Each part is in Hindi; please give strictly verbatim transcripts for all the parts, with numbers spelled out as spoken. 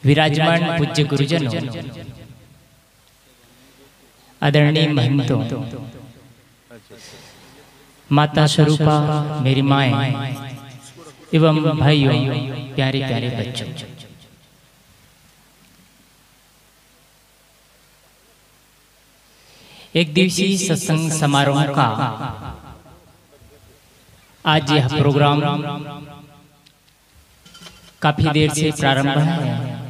विराजमान पूज्य गुरुजनों, आदरणीय महंतों, माता स्वरूपा मेरी माएं एवं भाइयों, प्यारे प्यारे बच्चों, एक दिवसीय सत्संग समारोह का आज यह प्रोग्राम काफी देर से प्रारंभ है।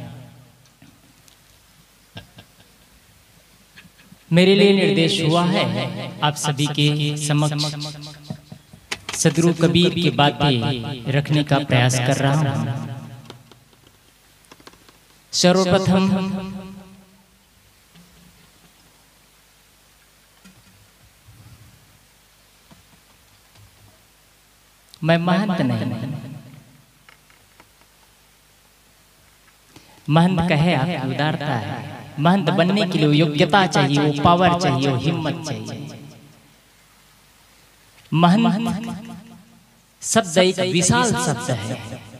मेरे लिए निर्देश हुआ है आप सभी के समक्ष सदगुरु कबीर की बातें रखने का प्रयास कर रहा हूं। सर्वप्रथम मैं महंत नहीं, महंत कहे आपकी उदारता है। महंत बनने के लिए योग्यता चाहिए, वो पावर चाहिए, वो हिम्मत चाहिए। महंत शब्द एक विशाल शब्द है।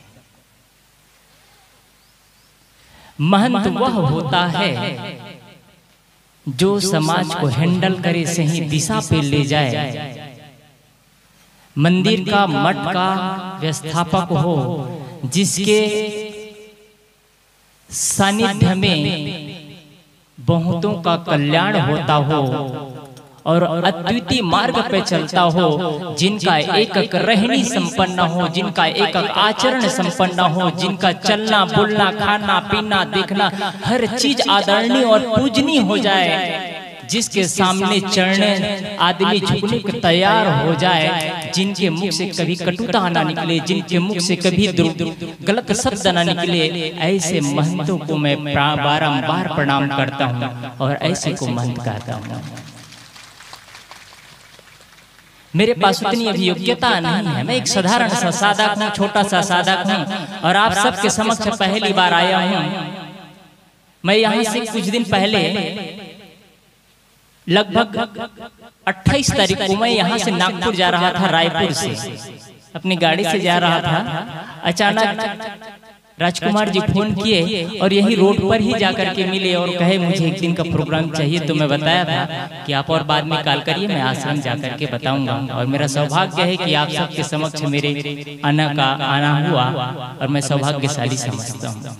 महंत वह होता है जो समाज को हैंडल करे, सही दिशा पे ले जाए, मंदिर का मठ का व्यवस्थापक हो, जिसके सानिध्य में बहुतों का कल्याण होता हो और अद्वितीय मार्ग पे चलता हो, जिनका एक एक रहनी संपन्न हो, जिनका एक एक आचरण संपन्न हो, जिनका चलना बोलना खाना पीना देखना हर चीज आदरणीय और पूजनीय हो जाए, जिसके सामने चढ़ने आदमी झुकने को तैयार हो जाए, जिनके मुख से कभी कटुता ना निकले, जिनके मुख से कभी गलत शब्द ना निकले, ऐसे महंतों को मैं बारंबार प्रणाम करता हूँ और ऐसे को महंत कहता हूँ। मेरे पास उतनी अभी योग्यता नहीं है, मैं एक साधारण सा साधक हूँ, छोटा सा साधक हूँ और आप सबके समक्ष पहली बार आया हूँ। मैं यहाँ से कुछ दिन पहले लगभग अट्ठाईस तारीख को मैं यहाँ से नागपुर जा रहा था, रायपुर से अपनी गाड़ी से जा रहा था। अचानक राजकुमार जी फोन किए और यही रोड पर ही जाकर के मिले और कहे मुझे एक दिन का प्रोग्राम चाहिए। तो मैं बताया था कि आप और बाद में कॉल करिए, मैं आश्रम जाकर के बताऊंगा। और मेरा सौभाग्य है कि आप सबके समक्ष मेरे आना का आना हुआ और मैं सौभाग्यशाली समझता हूँ।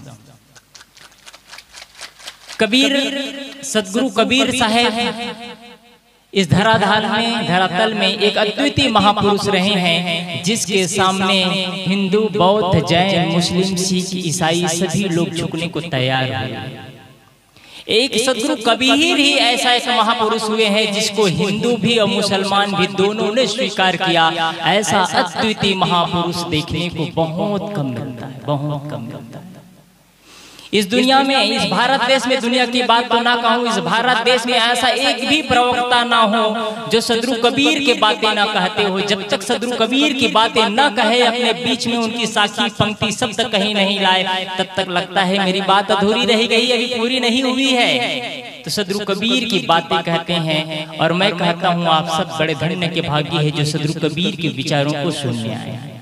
कबीर सदगुरु कबीर साहेब इस धराधार में धरातल में एक अद्वितीय महापुरुष रहे हैं, जिसके सामने हिंदू बौद्ध जैन मुस्लिम सिख ईसाई सभी लोग झुकने को तैयार हुए। एक सदगुरु कबीर ही ऐसा एक महापुरुष हुए हैं जिसको हिंदू भी और मुसलमान भी दोनों ने स्वीकार किया। ऐसा अद्वितीय महापुरुष देखने को बहुत कम मिलता है, बहुत कम मिलता है इस दुनिया में। इस भारत देश में, दुनिया की बात तो ना कहूँ, इस भारत देश में ऐसा एक भी प्रवक्ता ना हो जो सदगुरु कबीर के बातें ना कहते हो। जब तक सदगुरु कबीर की बातें ना कहे, अपने बीच में उनकी साखी पंक्ति शब्द कहीं नहीं लाए, तब तक लगता है मेरी बात अधूरी रह गई, अभी पूरी नहीं हुई है। तो सदगुरु कबीर की बातें कहते हैं और मैं कहता हूँ आप सब बड़े धन्य के भागी है जो सदगुरु कबीर के विचारों को सुनने आए हैं।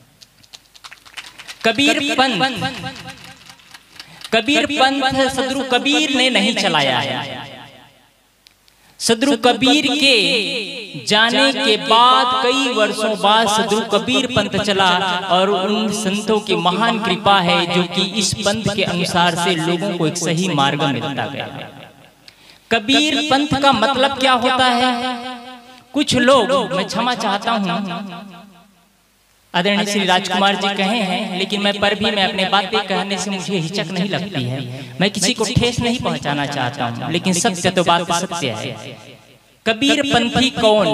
कबीर पंथ कबीर पंथ सदगुरु कबीर ने नहीं चलाया है। सदगुरु कबीर के जाने के बाद कई वर्षों बाद सदगुरु कबीर पंथ चला और उन संतों की महान कृपा है जो कि इस पंथ के अनुसार से लोगों को एक सही मार्ग मिलता गया। कबीर पंथ का मतलब क्या होता है? कुछ लोग, मैं क्षमा चाहता हूँ, आदरणीय श्री राजकुमार जी कहे हैं, लेकिन मैं पर भी मैं अपने बातें कहने से मुझे हिचक नहीं लगती है। मैं किसी को ठेस नहीं पहुंचाना चाहता हूं, लेकिन सत्य तो बात सत्य है। कबीर पंथी कौन?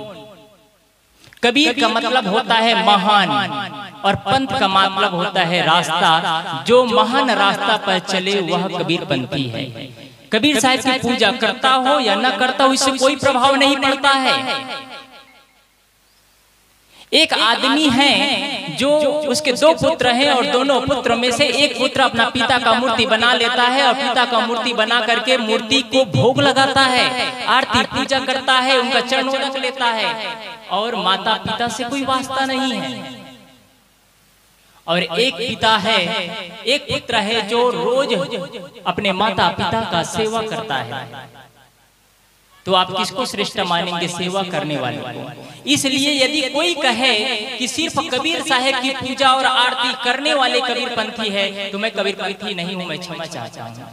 कबीर का मतलब होता है महान और पंथ का मतलब होता है रास्ता। जो महान रास्ता पर चले वह कबीर पंथी है। कबीर साहब की पूजा करता हो या न करता हो, इससे कोई प्रभाव नहीं पड़ता है। एक आदमी है जो उसके दो पुत्र हैं और दोनों पुत्र में से एक पुत्र अपना पिता का मूर्ति बना लेता है और पिता का मूर्ति बना करके मूर्ति को भोग लगाता है, आरती पूजा करता है, उनका चरणों रख लेता है और माता पिता से कोई वास्ता नहीं है। और एक पिता है, एक पुत्र है जो रोज अपने माता पिता का सेवा करता है। तो आप किसको श्रेष्ठ मानेंगे सेवा करने वाले को? इसलिए यदि कोई कहे कि सिर्फ कबीर साहब की पूजा और आरती करने वाले कबीर पंथी है, तो मैं कबीर पंथी नहीं हूं, मैं क्षमा चाहता हूं।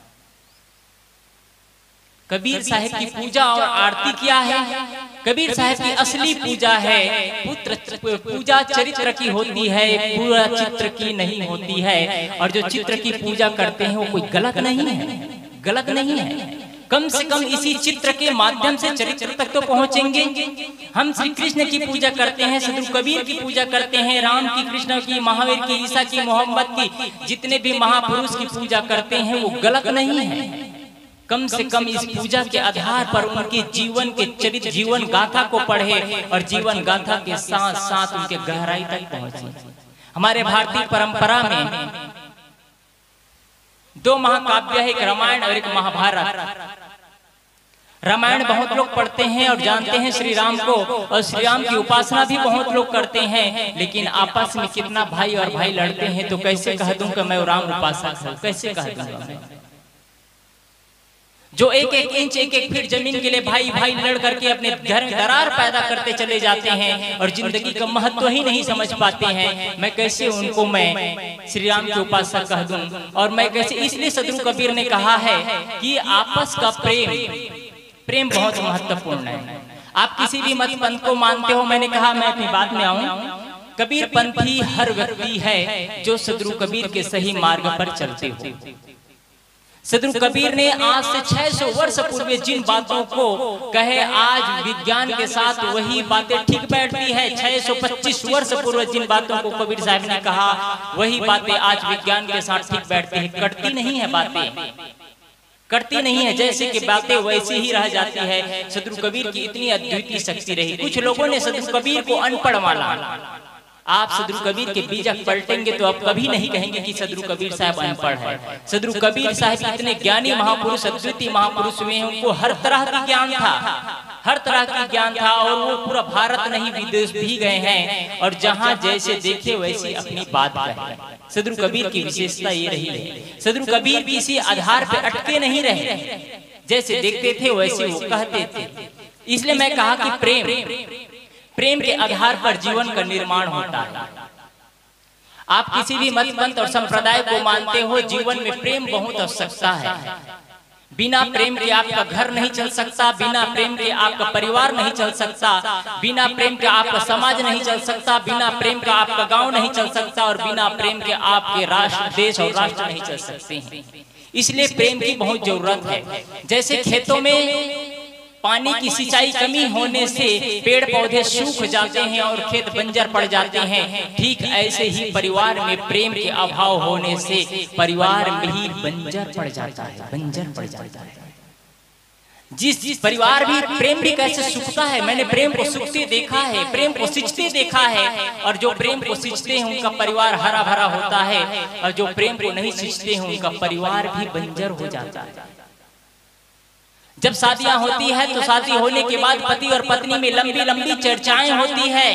कबीर साहब की पूजा और आरती क्या है? कबीर साहब की असली पूजा है पुत्र पूजा चरित्र की होती है, पूरा चित्र की नहीं होती है। और जो चित्र की पूजा करते हैं वो कोई गलत नहीं है, गलत नहीं है। कम से कम इसी चित्र के माध्यम से चरित्र तक तो पहुंचेंगे। हम श्री कृष्ण की पूजा करते हैं, सदगुरु कबीर की पूजा करते हैं, राम की, कृष्ण की, महावीर की, ईसा की, मोहम्मद की, जितने भी महापुरुष की पूजा करते हैं वो गलत नहीं है। कम से कम इस पूजा के आधार पर उनके जीवन के चरित्र जीवन गाथा को पढ़े और जीवन गाथा के साथ साथ उनके गहराई तक पहुंचे। हमारे भारतीय परंपरा में दो महाकाव्य है, एक रामायण और एक महाभारत। रामायण बहुत लोग पढ़ते हैं और जानते हैं श्री राम को, और श्री राम की उपासना भी बहुत लोग करते हैं, लेकिन आपस में कितना भाई और भाई लड़ते हैं। तो कैसे कह दूं कि मैं राम उपासक हूं? कैसे कह दूंगा मैं? जो एक एक इंच एक एक फीट जमीन के लिए भाई भाई लड़ करके अपने घर में दरार पैदा करते चले जाते हैं और जिंदगी का महत्व ही नहीं समझ पाते हैं, मैं कैसे उनको मैं श्री राम के उपासक कह दूं? और मैं कैसे? इसलिए सदगुरु कबीर ने कहा है कि आपस का प्रेम प्रेम बहुत महत्वपूर्ण है। आप किसी भी मत पंथ को मानते हो, मैंने कहा मैं अपनी बात में आऊं, कबीर पंथी हर व्यक्ति है जो सदगुरु कबीर के सही मार्ग पर चलते हो। सदगुरु कबीर ने आज से छह सौ वर्ष पूर्व जिन बातों को कहे, आज विज्ञान के साथ वही बातें ठीक बैठती है। छह सौ पच्चीस वर्ष पूर्व जिन बातों को कबीर साहब ने कहा, वही बातें आज विज्ञान के साथ ठीक बैठती है। कटती नहीं है बातें, करती नहीं है, जैसे कि बातें वैसे ही रह जाती है। सदगुरु कबीर की इतनी अद्वितीय शक्ति रही। कुछ लोगों ने सदगुरु कबीर को अनपढ़ माना। आप सदगुरु कबीर के बीजक पलटेंगे तो आप कभी नहीं कहेंगे कि सदगुरु कबीर साहब अनपढ़ है। सदगुरु कबीर साहब इतने ज्ञानी महापुरुष, अद्वितीय महापुरुष में उनको हर तरह का ज्ञान था, हर तरह का ज्ञान था, और वो पूरा भारत नहीं विदेश भी गए हैं, और जहाँ जैसे देखे वैसे अपनी बात कहे। सदगुरु कबीर की विशेषता ये रही है, सदगुरु कबीर भी इसी आधार पे अटके नहीं रहे, जैसे देखते थे वैसे वो कहते थे। इसलिए मैं कहा कि प्रेम प्रेम के आधार पर जीवन का निर्माण होता है। आप किसी भी मत पंथ और संप्रदाय को मानते हो, जीवन में प्रेम बहुत आवश्यकता है। बिना प्रेम के आपका घर नहीं चल सकता, बिना प्रेम के आपका परिवार नहीं चल सकता, बिना प्रेम के आपका समाज नहीं चल सकता, बिना प्रेम का आपका गांव नहीं चल सकता, और बिना प्रेम के आपके राष्ट्र, देश और राष्ट्र नहीं चल सकते हैं। इसलिए प्रेम की बहुत जरूरत है। जैसे खेतों में पानी की सिंचाई कमी होने से पेड़ पौधे सूख जाते हैं और खेत बंजर पड़ जाते हैं, ठीक ऐसे ही परिवार में प्रेम के अभाव होने से परिवार में ही बंजर पड़ जाता है, बंजर पड़ जाता है। जिस जिस परिवार भी प्रेम भी कैसे सूखता है, मैंने प्रेम को सूखते देखा है, प्रेम को सिंचते देखा है, और जो प्रेम को सिंचते हैं उनका परिवार हरा भरा होता है, और जो प्रेम को नहीं सिंचते हैं उनका परिवार भी बंजर हो जाता है। जब शादियां होती है तो शादी होने के बाद पति और पत्नी में लंबी लंबी चर्चाएं होती है,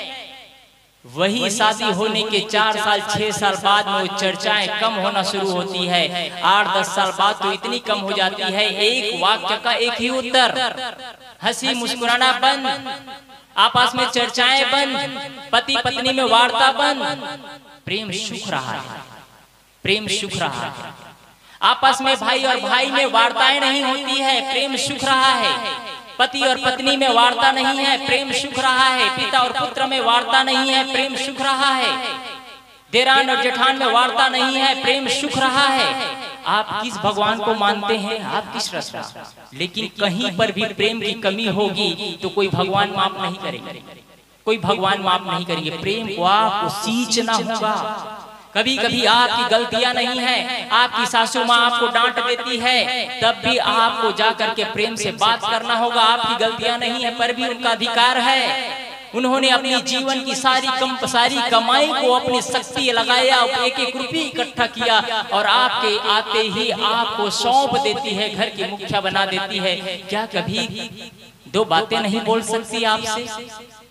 वही शादी होने के चार साल छह साल बाद में वो चर्चाएं कम होना शुरू होती है। आठ दस साल बाद तो इतनी कम हो जाती है, एक वाक्य का एक ही उत्तर, हंसी मुस्कुराना बंद, आपस में चर्चाएं बंद, पति पत्नी में वार्ता बंद। प्रेम सूख रहा है, प्रेम सूख रहा है। आपस में भाई और भाई में वार्ताएं नहीं होती है, प्रेम सूख रहा है। पति और पत्नी में वार्ता नहीं है, प्रेम सूख रहा है। पिता और पुत्र में वार्ता नहीं है, प्रेम सूख रहा है। देरान और जेठान में वार्ता नहीं है, प्रेम सूख रहा है। आप किस भगवान को मानते हैं, आप किस रस्ता, लेकिन कहीं पर भी प्रेम की कमी होगी तो कोई भगवान माफ नहीं करेंगे, कोई भगवान माफ नहीं करेंगे। प्रेम को आपको सींचना होगा। कभी कभी आपकी गलतियां नहीं है, आपकी सासू माँ आपको डांट देती है, तब भी आपको जाकर के प्रेम से बात करना होगा। आपकी गलतियां नहीं है पर भी उनका अधिकार है। उन्होंने अपनी जीवन की सारी कम सारी कमाई को अपनी शक्ति लगाया, एक एक रुपये इकट्ठा किया, और आपके आते ही आपको सौंप देती है, घर की मुखिया बना देती है। क्या कभी दो बातें नहीं बोल सकती आपसे?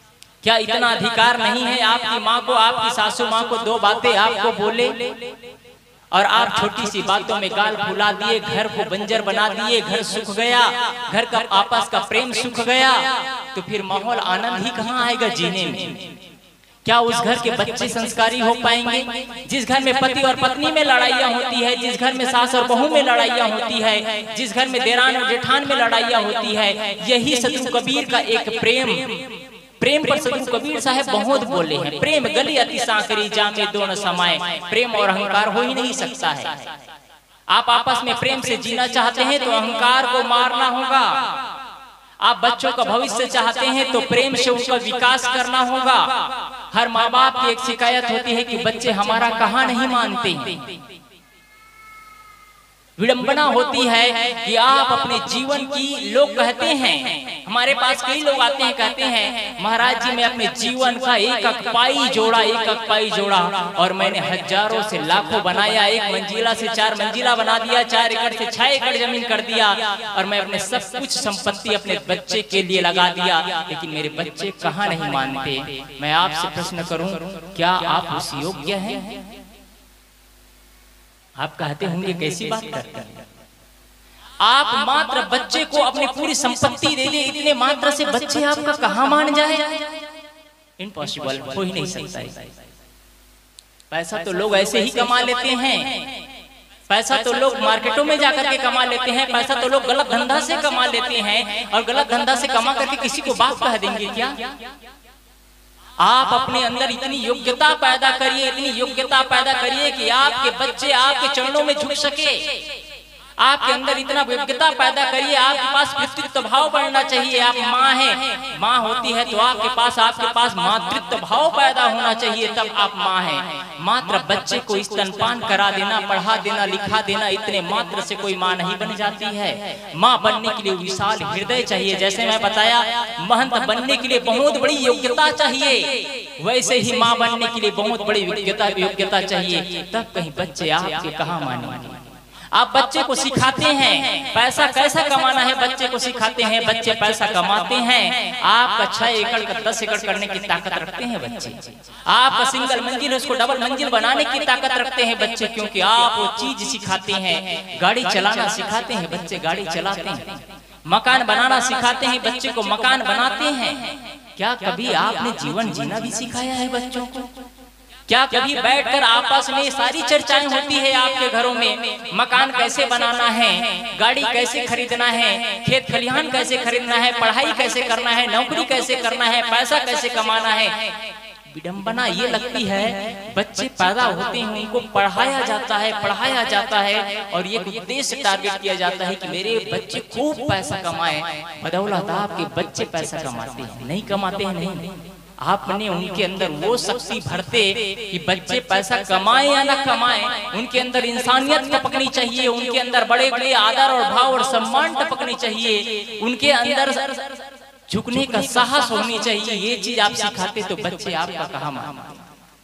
क्या इतना अधिकार नहीं है आपकी माँ को, आपकी सासू माँ को दो बातें आपको बोले और आप छोटी सी बातों में गाल फुला दिए, घर को बंजर बना दिए, घर सूख गया, घर का आपस का प्रेम सूख गया, तो फिर माहौल आनंद ही कहाँ आएगा जीने में? क्या उस घर के बच्चे संस्कारी हो पाएंगे? जिस घर में पति और पत्नी में लड़ाइयाँ होती है, जिस घर में सास और बहू में लड़ाइयाँ होती है, जिस घर में देरान और जेठान में लड़ाइयाँ होती है, यही सदगुरु कबीर का एक प्रेम प्रेम पर सदगुरु कबीर साहब बहुत बोले हैं। प्रेम गली अति सांकरी जामे दोनों समाए, प्रेम और अहंकार हो ही नहीं सकता है। आप आपस में प्रेम से जीना चाहते हैं तो अहंकार को मारना होगा। आप बच्चों का भविष्य चाहते हैं तो प्रेम से उनका विकास करना होगा। हर माँ बाप की एक शिकायत होती है कि बच्चे हमारा कहाँ नहीं मानते हैं। विडंबना होती है कि आप अपने जीवन की, लोग कहते हैं, हमारे पास कई लोग आते हैं कहते हैं महाराज जी मैं अपने जीवन का एक एक पाई जोड़ा, एक एक पाई जोड़ा और मैंने हजारों से लाखों बनाया, एक मंजिला से चार मंजिला बना दिया, चार एकड़ से छह एकड़ जमीन कर दिया और मैं अपने सब कुछ संपत्ति अपने बच्चे के लिए लगा दिया, लेकिन मेरे बच्चे कहाँ नहीं मानते। मैं आपसे प्रश्न करूं, क्या आप उस योग्य हैं? आप कहते होंगे कैसी बात करते हैं आप, मात्र बच्चे को अपनी पूरी संपत्ति दे दे, इतने मात्र से बच्चे आपका कहाँ मान जाए? इम्पॉसिबल, हो ही नहीं सकता है। पैसा तो लोग ऐसे ही कमा लेते हैं, पैसा तो लोग मार्केटों में जाकर के कमा लेते हैं, पैसा तो लोग गलत धंधा से कमा लेते हैं और गलत धंधा से कमा करके किसी को बाप कह देंगे क्या? आप अपने अंदर इतनी योग्यता पैदा करिए, इतनी योग्यता पैदा करिए कि आपके बच्चे आपके चरणों में झुक सके। आपके अंदर इतना योग्यता पैदा करिए, आपके पास पितृत्व भाव बढ़ना चाहिए। आप माँ हैं, माँ होती है तो आपके पास आपके पास मातृत्व भाव पैदा होना चाहिए, तब आप माँ हैं। मात्र बच्चे को स्तनपान करा देना, पढ़ा देना, लिखा देना, इतने मात्र से कोई माँ नहीं बन जाती है। माँ बनने के लिए विशाल हृदय चाहिए। जैसे मैं बताया, महंत बनने के लिए बहुत बड़ी योग्यता चाहिए, वैसे ही माँ बनने के लिए बहुत बड़ी योग्यता योग्यता चाहिए। तब कहीं बच्चे आपके कहाँ मानेंगे? आप बच्चे को सिखाते हैं पैसा कैसा कमाना है, बच्चे को सिखाते हैं, बच्चे पैसा कमाते हैं। आपका छह एकड़ का दस एकड़ करने की ताकत रखते हैं बच्चे। आपका सिंगल मंजिल है उसको डबल मंजिल बनाने की ताकत रखते हैं बच्चे, क्योंकि आप वो चीज सिखाते हैं। गाड़ी चलाना सिखाते हैं बच्चे, गाड़ी चलाते हैं। मकान बनाना सिखाते हैं बच्चे को, मकान बनाते हैं। क्या कभी आपने जीवन जीना भी सिखाया है बच्चों को? क्या कभी बैठकर आपस में सारी चर्चाएं होती है आपके घरों में? मकान कैसे बनाना है, गाड़ी कैसे खरीदना है, खेत खलिहान कैसे खरीदना है, पढ़ाई कैसे करना है, नौकरी कैसे करना है, पैसा कैसे कमाना है। विडंबना ये लगती है, बच्चे पैदा होते हैं उनको पढ़ाया जाता है, पढ़ाया जाता है और ये उद्देश्य टारगेट किया जाता है कि मेरे बच्चे खूब पैसा कमाए। बदौलत आपके बच्चे पैसा कमाते हैं? नहीं कमाते हैं, नहीं। आपने उनके अंदर वो शक्ति भरते कि बच्चे पैसा कमाए या ना कमाए, उनके अंदर इंसानियत टपकनी चाहिए, उनके अंदर बड़े बड़े आदर और भाव और सम्मान टपकनी चाहिए, उनके अंदर झुकने का साहस होनी चाहिए। ये चीज आप सिखाते तो बच्चे आपका कहाँ मानते?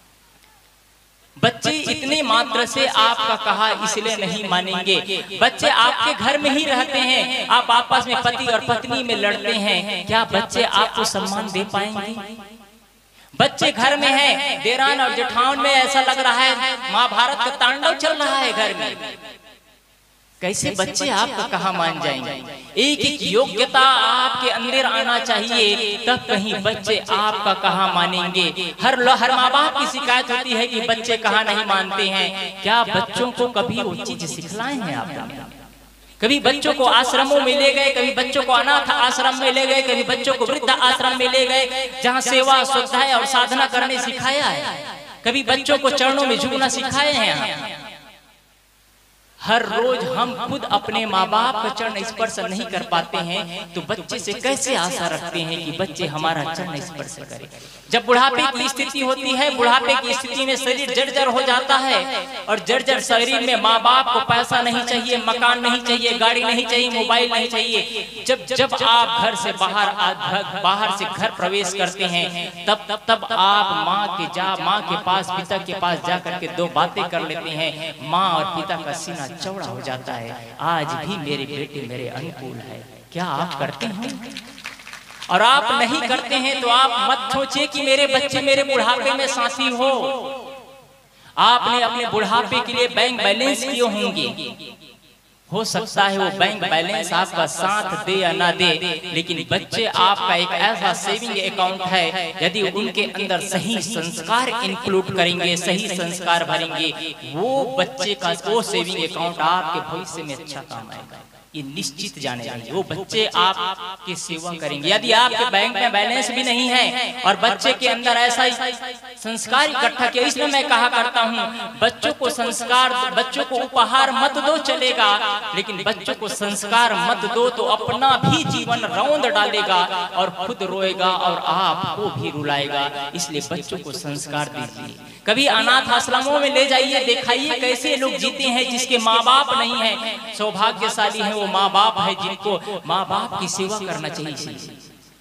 बच्चे इतने मात्र से आपका कहा इसलिए नहीं मानेंगे। बच्चे आपके घर में ही रहते हैं, आप आपस में पति और पत्नी में लड़ते हैं, क्या बच्चे आपको सम्मान दे पाएंगे? बच्चे घर में हैं, देरान और जेठान में ऐसा लग रहा है महाभारत का तांडव चल रहा है घर में, कैसे बच्चे आपका कहाँ मान जाएंगे? एक एक योग्यता आपके अंदर आना चाहिए, तब कहीं बच्चे आपका कहाँ मानेंगे। हर हर माँ बाप की शिकायत होती है कि बच्चे कहाँ नहीं मानते हैं। क्या बच्चों को कभी वो चीज सिखलाए हैं आपने? कभी बच्चों को आश्रमों में ले गए, कभी बच्चों को अनाथ आश्रम में ले गए, कभी बच्चों को वृद्ध आश्रम में ले गए जहाँ सेवा श्रद्धा और साधना करने सिखाया है? कभी बच्चों को चरणों में झुकना सिखाए हैं? हर रोज हम खुद अपने माँ बाप का चरण स्पर्श नहीं कर पाते हैं, तो बच्चे से कैसे आशा रखते हैं कि बच्चे हमारा चरण स्पर्श करें? जब बुढ़ापे की स्थिति होती है, बुढ़ापे की स्थिति में शरीर जर्जर हो जाता है और जर्जर शरीर में माँ बाप को पैसा नहीं चाहिए, मकान नहीं चाहिए, गाड़ी नहीं चाहिए, मोबाइल नहीं चाहिए। जब जब आप घर से बाहर बाहर से घर प्रवेश करते हैं, तब तब तब आप माँ के जा माँ के पास, पिता के पास जा करके दो बातें कर लेते हैं। माँ और पिता का सीना चौड़ा हो जाता है, आज भी मेरे बेटे मेरे अनुकूल है। क्या आप करते हैं? और आप नहीं करते हैं तो आप मत सोचिए कि मेरे बच्चे मेरे बुढ़ापे में साथी हो। आपने अपने बुढ़ापे के लिए बैंक बैलेंस किए होंगे, हो सकता है वो बैंक बैलेंस आपका साथ दे या ना दे, लेकिन बच्चे आपका एक ऐसा सेविंग अकाउंट है, यदि उनके अंदर सही संस्कार इंक्लूड करेंगे, सही संस्कार भरेंगे, वो बच्चे का वो सेविंग अकाउंट आपके भविष्य में अच्छा काम आएगा, ये निश्चित जाने चाहिए। वो बच्चे आपकी सेवा करेंगे। यदि आपके बैंक में बैलेंस भी नहीं है और बच्चे के अंदर ऐसा संस्कार इकट्ठा किया, इसलिए मैं कहा करता हूँ बच्चों को संस्कार, बच्चों को उपहार मत दो चलेगा, लेकिन बच्चों को संस्कार मत दो तो अपना भी जीवन रौंद डालेगा और खुद रोएगा और आपको भी रुलाएगा। इसलिए बच्चों को संस्कार दीजिए। कभी अनाथ आश्रमों में ले जाइए, दिखाइए कैसे लोग जीते हैं जिसके माँ बाप नहीं है। सौभाग्यशाली है वो माँ बाप है जिनको माँ बाप की सेवा करना चाहिए।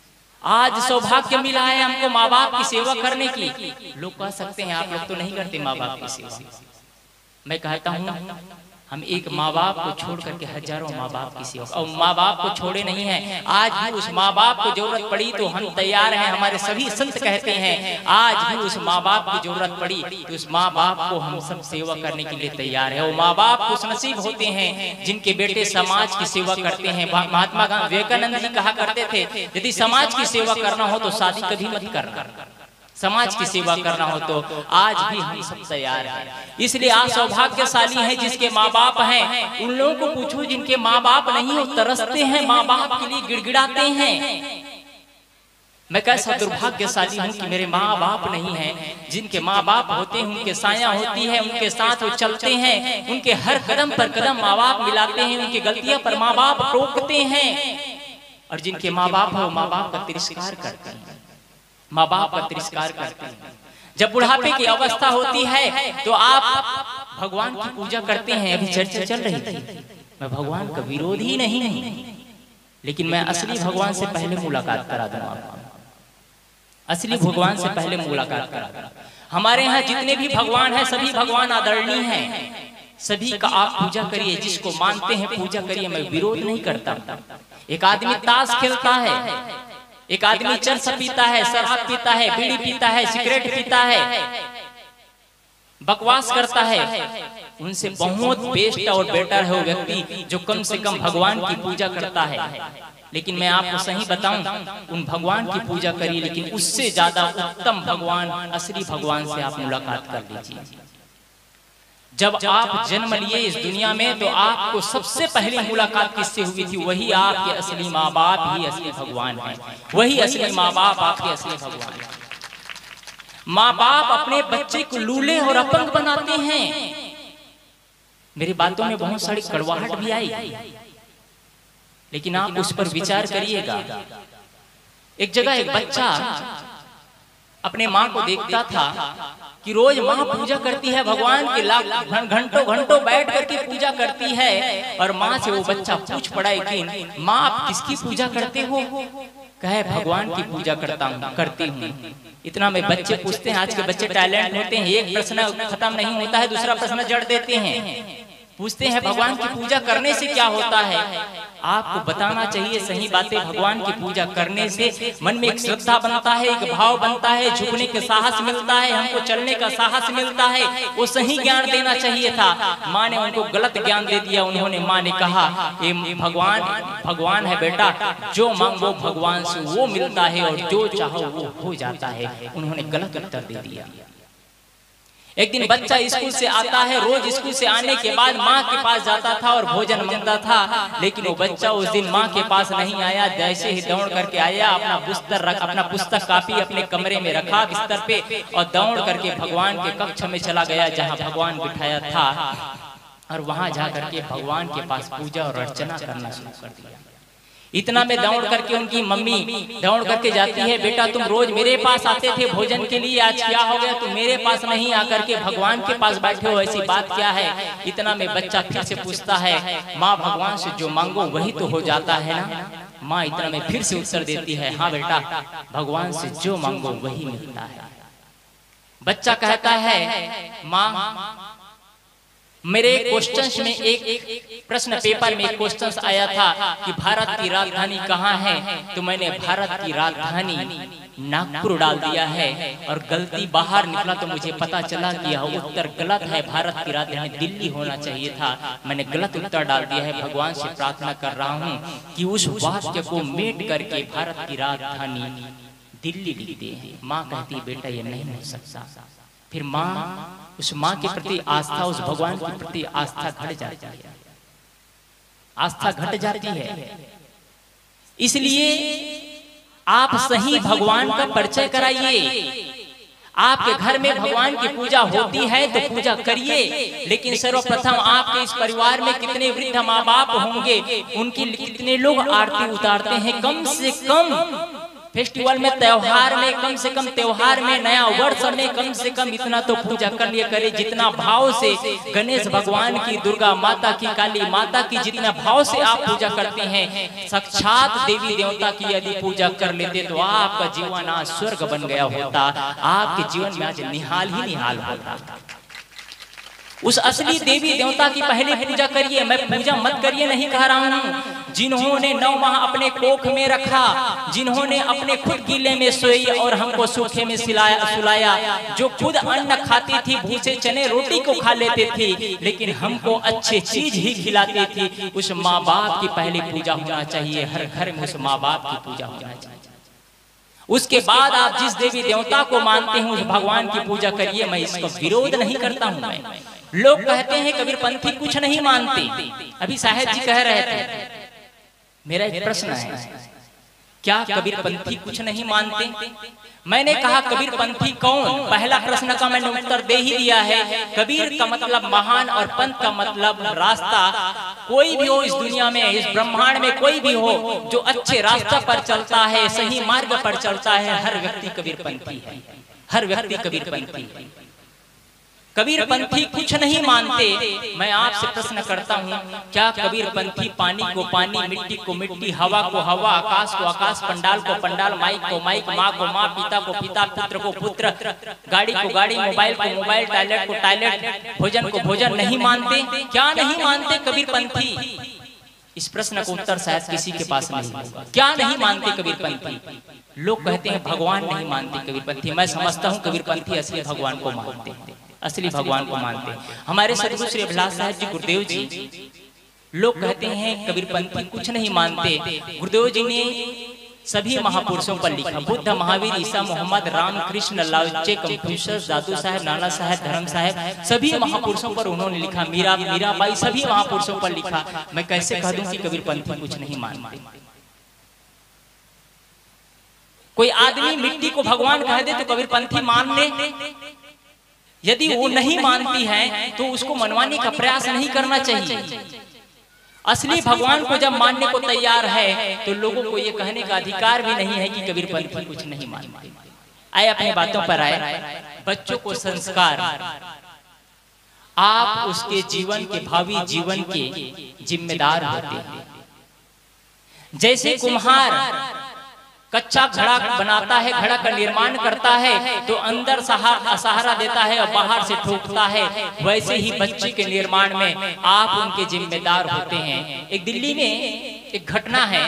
आज सौभाग्य मिला है हमको माँ बाप की सेवा करने की। लोग कह सकते हैं आप लोग तो नहीं करते माँ बाप की सेवा। मैं कहता हूँ हम एक माँ बाप को छोड़ करके हजारों माँ बाप की सेवा, और माँ बाप को छोड़े नहीं है। आज भी उस माँ बाप को जरूरत पड़ी तो हम तैयार हैं। हमारे सभी संत कहते हैं आज भी उस माँ बाप की जरूरत पड़ी तो उस माँ बाप को हम सब सेवा करने के लिए तैयार है। वो माँ बाप खुशनसीब होते हैं जिनके बेटे समाज की सेवा करते हैं। महात्मा गांधी विवेकानंद जी कहा करते थे यदि समाज की सेवा करना हो तो शादी कभी मत करना, समाज की सेवा करना हो तो आज भी हम सब तैयार हैं। इसलिए आप सौभाग्यशाली हैं जिसके माँ बाप हैं। उन लोगों को पूछो जिनके माँ बाप नहीं हो, तरसते हैं माँ बाप के लिए, गिड़गिड़ाते हैं। मैं कैसा दुर्भाग्यशाली हूँ कि मेरे माँ बाप नहीं हैं। जिनके माँ बाप होते हैं उनके साया होती है, उनके साथ वो चलते हैं, उनके हर कदम पर कदम माँ बाप मिलाते हैं, उनकी गलतियों पर माँ बाप टोकते हैं। और जिनके माँ बाप है वो माँ बाप का तिरस्कार करते हैं, माँ बाप का तिरस्कार करते हैं। जब बुढ़ापे की अवस्था होती है तो आप भगवान की पूजा करते हैं। अभी चर्चा चल रही थी, मैं भगवान का विरोधी नहीं नहीं, लेकिन मैं असली भगवान से पहले मुलाकात करा दूं आपको। असली भगवान से पहले मुलाकात करा दूं। हमारे यहाँ जितने भी भगवान हैं सभी भगवान आदरणीय हैं, सभी का आप पूजा करिए, जिसको मानते हैं पूजा करिए। मैं विरोध नहीं करता। एक आदमी ताश खेलता है, एक आदमी चरस पीता है, शराब पीता है, बीड़ी पीता है, सिगरेट पीता है, बकवास करता है, उनसे बहुत बेस्ट और बेटर है वो व्यक्ति जो कम से कम भगवान की पूजा करता है। लेकिन मैं आपको सही बताऊं, उन भगवान की पूजा करिए, लेकिन उससे ज्यादा उत्तम भगवान, असली भगवान से आप मुलाकात कर लीजिए। जब आप जन्म लिए इस दुनिया में तो आपको सबसे पहले मुलाकात किससे हुई थी? वही आपके असली माँ बाप ही असली भगवान हैं। वही असली माँ बाप आपके असली भगवान हैं। माँ बाप अपने बच्चे को लूले और अपंग बनाते हैं। मेरी बातों में बहुत सारी कड़वाहट भी आई, लेकिन आप उस पर विचार करिएगा। एक जगह एक बच्चा अपने माँ को देखता था कि रोज माँ पूजा करती है, भगवान के लाख घंटों घंटों बैठ करके पूजा करती है, और माँ से वो बच्चा पूछ पड़ा कि माँ आप किसकी पूजा करते हो? कहे भगवान की पूजा करता हूँ, करती हूँ। इतना में बच्चे पूछते हैं, आज के बच्चे टैलेंट होते हैं, एक प्रश्न खत्म नहीं होता है दूसरा प्रश्न जड़ देते हैं। पूछते हैं भगवान की पूजा करने से क्या होता है? आपको बताना चाहिए सही बातें। भगवान की पूजा करने से मन में एक श्रद्धा बनता है, एक भाव बनता है, झुकने का साहस मिलता है, हमको चलने का साहस मिलता है। वो सही ज्ञान देना चाहिए था, माँ ने उनको गलत ज्ञान दे दिया। उन्होंने माँ ने कहा ये भगवान भगवान है बेटा, जो मांगो भगवान से वो मिलता है और जो चाहो वो हो जाता है। उन्होंने गलत उत्तर दे दिया। एक दिन बच्चा स्कूल से आता है, रोज स्कूल से आने के बाद माँ के पास जाता था और भोजन मांगता था, लेकिन वो बच्चा उस दिन माँ के पास नहीं आया। जैसे ही दौड़ करके आया, अपना पुस्तक रख अपना पुस्तक कापी अपने कमरे में रखा बिस्तर पे, और दौड़ करके भगवान के कक्ष में चला गया जहाँ भगवान बिठाया था, और वहां जा करके भगवान के पास पूजा और अर्चना करना शुरू कर दिया। इतना में दौड़ करके उनकी मम्मी दौड़ करके जाती है, बेटा तुम रोज मेरे पास आते थे भोजन के लिए, आज क्या हो गया? तुम मेरे पास नहीं आकर के भगवान के पास बैठे हो, ऐसी बात क्या है? इतना में बच्चा फिर से पूछता है, माँ भगवान से जो मांगो वही तो हो जाता है ना? माँ इतना में फिर से उत्तर देती है, हाँ बेटा भगवान से जो मांगो वही मिलता है। बच्चा कहता है, माँ मेरे क्वेश्चंस में एक, एक प्रश्न पेपर में क्वेश्चंस आया था कि भारत की राजधानी कहाँ है, तो मैंने भारत की राजधानी नागपुर डाल दिया है और गलती बाहर निकला तो मुझे पता चला कि यह उत्तर गलत है, भारत की राजधानी दिल्ली होना चाहिए था। मैंने गलत उत्तर डाल दिया है। भगवान से प्रार्थना कर रहा हूँ कि उस वाक्य को मेट करके भारत की राजधानी दिल्ली लिख दे। माँ कहती बेटा ये नहीं हो सकता। फिर माँ, उस माँ के प्रति आस्था, उस भगवान के प्रति आस्था घट जाती है, आस्था घट जाती है। इसलिए आप सही भगवान का परिचय कराइए। आपके घर में भगवान की पूजा होती है तो पूजा करिए, लेकिन सर्वप्रथम आपके इस परिवार में कितने वृद्ध माँ बाप होंगे, उनकी कितने लोग आरती उतारते हैं। कम से कम फेस्टिवल में, त्योहार में, कम से कम त्योहार में, नया वर्ष में कम से कम इतना तो पूजा कर लिया करे जितना भाव से गणेश भगवान की, दुर्गा माता की, काली माता की जितना भाव से आप पूजा करते हैं, साक्षात देवी देवता की यदि पूजा कर लेते तो आपका जीवन आज स्वर्ग बन गया होता। आपके जीवन में आज निहाल ही निहाल होता। उस असली देवी देवता की पहले पूजा करिए। मैं पूजा मत करिए नहीं कह रहा हूँ। जिन्होंने नौ माह अपने कोख में रखा, जिन्होंने अपने खुद गीले में सोई और हमको सूखे में सिलाया सुलाया, जो खुद अन्न खाती थी, भूसे चने रोटी को खा लेते थे, लेकिन हमको अच्छे चीज ही खिलाती थी, उस माँ बाप की पहले पूजा होना चाहिए। हर घर में उस माँ बाप की पूजा होना चाहिए। उसके बाद आप जिस देवी देवता को मानते हैं उस भगवान की पूजा करिए। मैं इसका विरोध नहीं करता हूँ। मैं, लोग कहते हैं कबीरपंथी कुछ नहीं मानते। अभी साहेब जी कह रहे थे, मेरा एक प्रश्न है, क्या कबीरपंथी कुछ नहीं मानते? मैंने कहा कबीरपंथी कौन? पहला प्रश्न का मैंने उत्तर दे ही दिया है। कबीर का मतलब महान और पंथ का मतलब रास्ता। कोई भी हो इस दुनिया में, इस ब्रह्मांड में कोई भी हो जो अच्छे रास्ता पर चलता है, सही मार्ग पर चलता है, हर व्यक्ति कबीरपंथी है। हर व्यक्ति कबीरपंथी है। कबीरपंथी कुछ नहीं मानते। मैं आपसे प्रश्न करता हूँ, क्या कबीरपंथी पानी को पानी, मिट्टी को मिट्टी, हवा को हवा, आकाश को आकाश, पंडाल को पंडाल, माइक को माइक, माँ को माँ, पिता को पिता, पुत्र को पुत्र, गाड़ी को गाड़ी, मोबाइल को मोबाइल, टॉयलेट को टॉयलेट, भोजन को भोजन नहीं मानते? क्या नहीं मानते कबीरपंथी? इस प्रश्न का उत्तर शायद किसी के पास नहीं होगा। क्या नहीं मानते कबीरपंथी? लोग कहते हैं भगवान नहीं मानते कबीरपंथी। मैं समझता हूँ कबीरपंथी असली भगवान को मानते हैं, असली भगवान को मानते हैं। हमारे सदगुरु श्री अभिलाष साहब जी गुरुदेव जी, लोग कहते हैं कबीरपंथी कुछ नहीं मानते। गुरुदेव जी ने सभी महापुरुषों पर लिखा, बुद्ध, महावीर, ईसा, मोहम्मद, राम, कृष्ण, लाओचे, कंफ्यूशियस, दादू साहब, नाना साहब, धर्म साहब, सभी महापुरुषों पर उन्होंने लिखा। मीरा मीराबाई, सभी महापुरुषों पर लिखा। मैं कैसे कह दूं कि कबीरपंथी कुछ नहीं मानते? कोई आदमी मिट्टी को भगवान कह दे तो कबीरपंथी मान ले। यदि वो नहीं मानती है तो उसको मनवाने का प्रयास नहीं करना चाहिए। असली भगवान को जब मानने को तैयार है तो लोगों को ये कहने का अधिकार भी नहीं है कि कबीरपंथी कुछ नहीं मानते। आए अपनी बातों पर आए। बच्चों को संस्कार, आप उसके जीवन के, भावी जीवन के जिम्मेदार होते हैं। जैसे कुम्हार कच्चा घड़ा बनाता है, घड़ा का निर्माण करता है तो अंदर सहारा सहारा देता है और बाहर से ठोकता है, वैसे ही बच्चे के निर्माण में आप उनके जिम्मेदार होते हैं। एक दिल्ली में एक घटना है।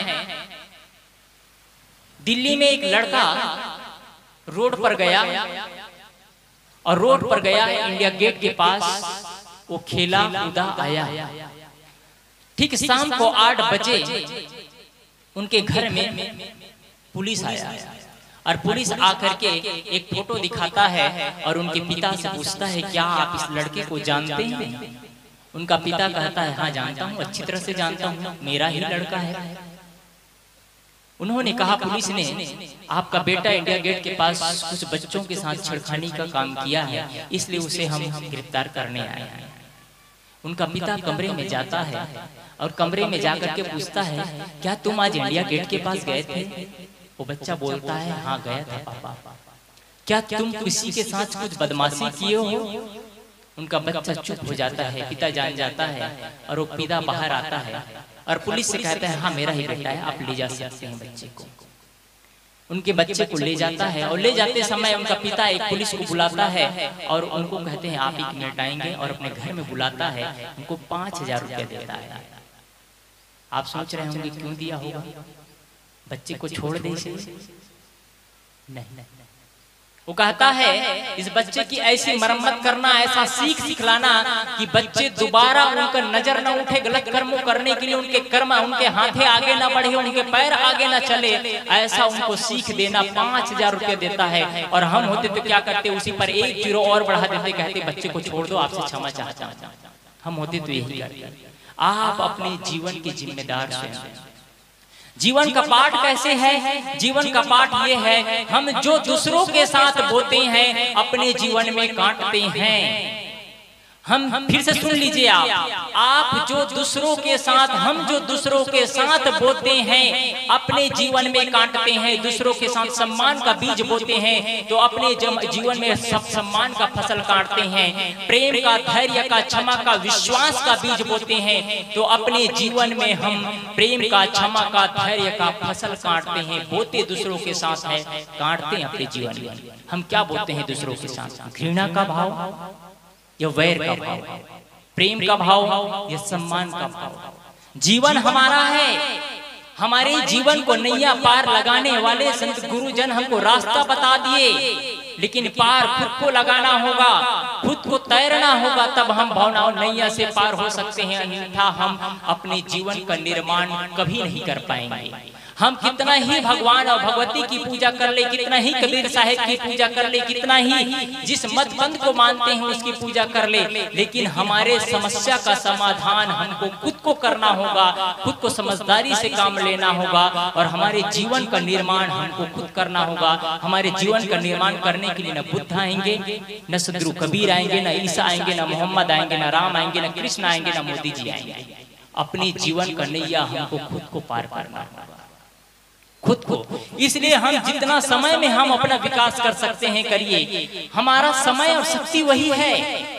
दिल्ली में एक लड़का रोड पर गया और रोड पर गया इंडिया गेट के पास, वो खेला कूदा आया। ठीक शाम को आठ बजे उनके घर में पुलिस आया और पुलिस आकर के एक फोटो दिखाता है और उनके पिता से पूछता है क्या आप इस लड़के को जानते हैं? उनका पिता कहता है हाँ जानता हूँ, अच्छी तरह से जानता हूँ, मेरा ही लड़का है। उन्होंने कहा पुलिस ने आपका बेटा इंडिया गेट के पास कुछ बच्चों के साथ छेड़खानी का काम किया है, इसलिए उसे हम गिरफ्तार करने आए हैं। उनका पिता कमरे में जाता है और कमरे में जाकर के पूछता है क्या तुम आज इंडिया गेट के पास गए थे? वो बच्चा बोलता है हाँ गया था पापा। क्या तुम किसी के साथ कुछ बदमाशी किए हो? उनका बच्चा चुप हो जाता है, पिता जान जाता है और वो पिता बाहर आता है और पुलिस से कहता है हाँ मेरा ही बेटा है, आप ले जा सकते हैं बच्चे को। उनके बच्चे को ले जाता है और ले जाते समय उनका पिता एक पुलिस को बुलाता है और उनको कहते हैं आप एक मिनट आएंगे, और अपने घर में बुलाता है, उनको पांच हजार रुपया देता है। आप सोच रहे होंगे क्यों दिया होगा, बच्चे को छोड़ दे इसे? नहीं, वो कहता है इस बच्चे की ऐसी मरम्मत करना, ऐसा सीख सिखलाना कि बच्चे दोबारा उनका नजर न उठे गलत कर्मों करने के लिए, उनके कर्म उनके हाथे आगे ना बढ़े, उनके पैर आगे ना चले, ऐसा उनको सीख देना। पांच हजार रुपया देता है। और हम होते तो क्या करते, उसी पर एक जीरो और बढ़ा देते, कहते बच्चे को छोड़ दो, आपसे क्षमा चाहता हूं। हम होते तो यही करते। आप अपने जीवन के जिम्मेदार स्वयं। जीवन का पाठ कैसे है? जीवन का पाठ ये है, हम जो दूसरों के साथ बोते हैं अपने जीवन में काटते हैं। हम फिर से सुन लीजिए आप आप जो दूसरों के साथ हम जो दूसरों के साथ बोते हैं अपने जीवन में काटते हैं। दूसरों के साथ सम्मान का बीज बोते हैं तो अपने जीवन में सब सम्मान का फसल काटते हैं। प्रेम का, धैर्य का, क्षमा का, विश्वास का बीज बोते हैं तो अपने जीवन में हम प्रेम का, क्षमा का, धैर्य का फसल काटते हैं। बोते दूसरों के साथ है, काटते हैं अपने जीवन में। हम क्या बोते हैं दूसरों के साथ? घृणा का भाव या वैर का भाव, प्रेम का भाव या सम्मान का भाव। जीवन हमारा है, हमारे जीवन को नैया पार लगाने वाले संत गुरुजन हमको रास्ता बता दिए, लेकिन पार खुद को लगाना होगा, खुद को तैरना होगा, तब हम भावनाओं नैया से पार हो सकते हैं। अन्यथा हम अपने जीवन का निर्माण कभी नहीं कर पाएंगे। हम कितना ही भगवान और भगवती की पूजा कर ले, कितना ही कबीर साहिब की पूजा कर ले, कितना ही जिस मत पंथ को मानते हैं उसकी पूजा कर ले, लेकिन हमारे समस्या का समाधान हमको खुद को करना होगा, खुद को समझदारी से काम लेना होगा और हमारे जीवन का निर्माण हमको खुद करना होगा। हमारे जीवन का निर्माण करने के लिए न बुद्ध आएंगे, न सदगुरु कबीर आएंगे, न ईसा आएंगे, न मोहम्मद आएंगे, न राम आएंगे, न कृष्ण आएंगे, न मोदी जी आएंगे। अपने जीवन का नैया हमको खुद को पार करना होगा, खुद को। इसलिए हम जितना समय में हम अपना विकास कर सकते हैं करिए। हमारा समय और शक्ति वही है,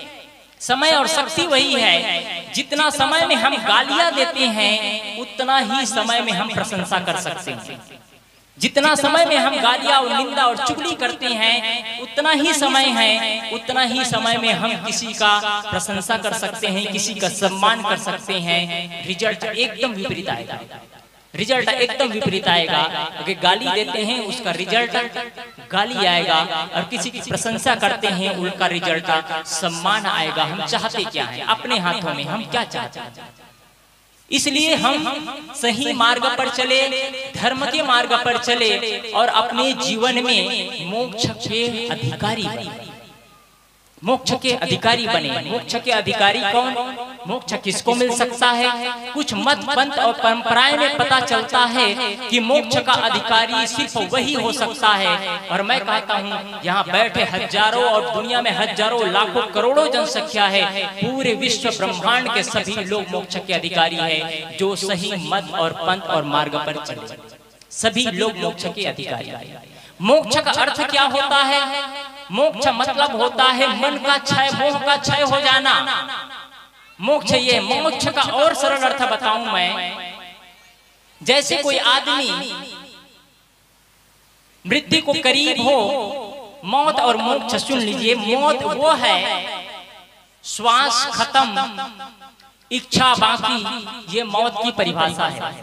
समय और शक्ति वही है। जितना समय में हम गालियां देते हैं उतना ही समय में हम प्रशंसा कर सकते हैं। जितना समय में हम गालियां और निंदा और चुगली करते हैं उतना ही समय है, उतना ही समय में हम किसी का प्रशंसा कर सकते हैं, किसी का सम्मान कर सकते हैं। रिजल्ट एकदम विपरीत आएगा, रिजल्ट एकदम विपरीत आएगा। क्योंकि गाली देते हैं उसका रिजल्ट गाली आएगा और किसी की प्रशंसा करते हैं उनका रिजल्ट सम्मान आएगा। हम चाहते क्या है? अपने हाथों में हम क्या चाहते हैं। इसलिए हम सही मार्ग पर चले, धर्म के मार्ग पर चले और अपने जीवन में मोक्ष के अधिकारी बने, मोक्ष के अधिकारी बने। मोक्ष के अधिकारी कौन? मोक्ष किसको मिल सकता है? कुछ मत पंथ और परंपराएं में पता चलता है कि मोक्ष का अधिकारी सिर्फ वही हो सकता है। और मैं कहता हूँ यहाँ बैठे हजारों और दुनिया में हजारों लाखों करोड़ों जनसंख्या है, पूरे विश्व ब्रह्मांड के सभी लोग मोक्ष के अधिकारी है जो सही मत और पंथ और मार्ग पर चले। सभी लोग मोक्ष के अधिकारी है। मोक्ष का अर्थ क्या होता है? मोक्ष मतलब होता है मन का क्षय, मोह का क्षय हो जाना। मोक्ष ये मोक्ष का और सरल अर्थ बताऊं मैं, जैसे कोई आदमी मृत्यु को करीब हो, मौत और मोक्ष सुन लीजिए। मौत वो है श्वास खत्म, इच्छा बाकी, ये मौत की परिभाषा है।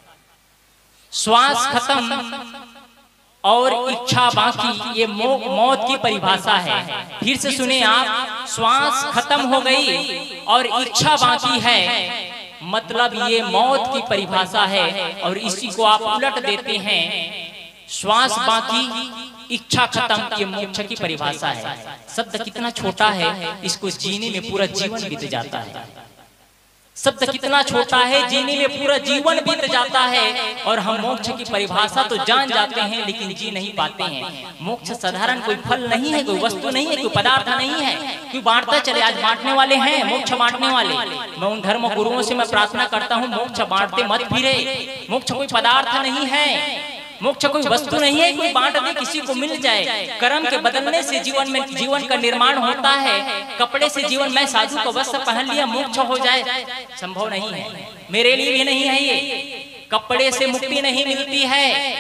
श्वास खत्म और इच्छा बाकी, ये मौत की परिभाषा है। फिर से सुने आप, श्वास खत्म हो गई और इच्छा बाकी है, मतलब ये मौत की परिभाषा है। और इसी को आप उलट देते हैं, श्वास बाकी इच्छा खत्म, ये मोक्ष की परिभाषा है। शब्द कितना छोटा है, इसको जीने में पूरा जीवन बीत जाता है। शब्द कितना छोटा है, जीने में पूरा जीवन बीत जाता है। और हम मोक्ष की परिभाषा तो जान जाते हैं लेकिन जी नहीं पाते हैं। मोक्ष साधारण कोई फल नहीं है, कोई वस्तु नहीं है, कोई पदार्थ नहीं है। कोई बांटता चले, आज बांटने वाले हैं, मोक्ष बांटने वाले। मैं उन धर्म गुरुओं से मैं प्रार्थना करता हूँ, मोक्ष बांटते मत फिरे। मोक्ष कोई पदार्थ नहीं है, मोक्ष कोई वस्तु नहीं है कोई बांट दे किसी को मिल जाए। कर्म के बदलने से जीवन में जीवन का निर्माण होता है। कपड़े से जीवन, मैं साधु का वस्त्र पहन लिया मोक्ष हो जाए, संभव नहीं है। मेरे लिए भी नहीं है ये। कपड़े से मुक्ति नहीं मिलती है,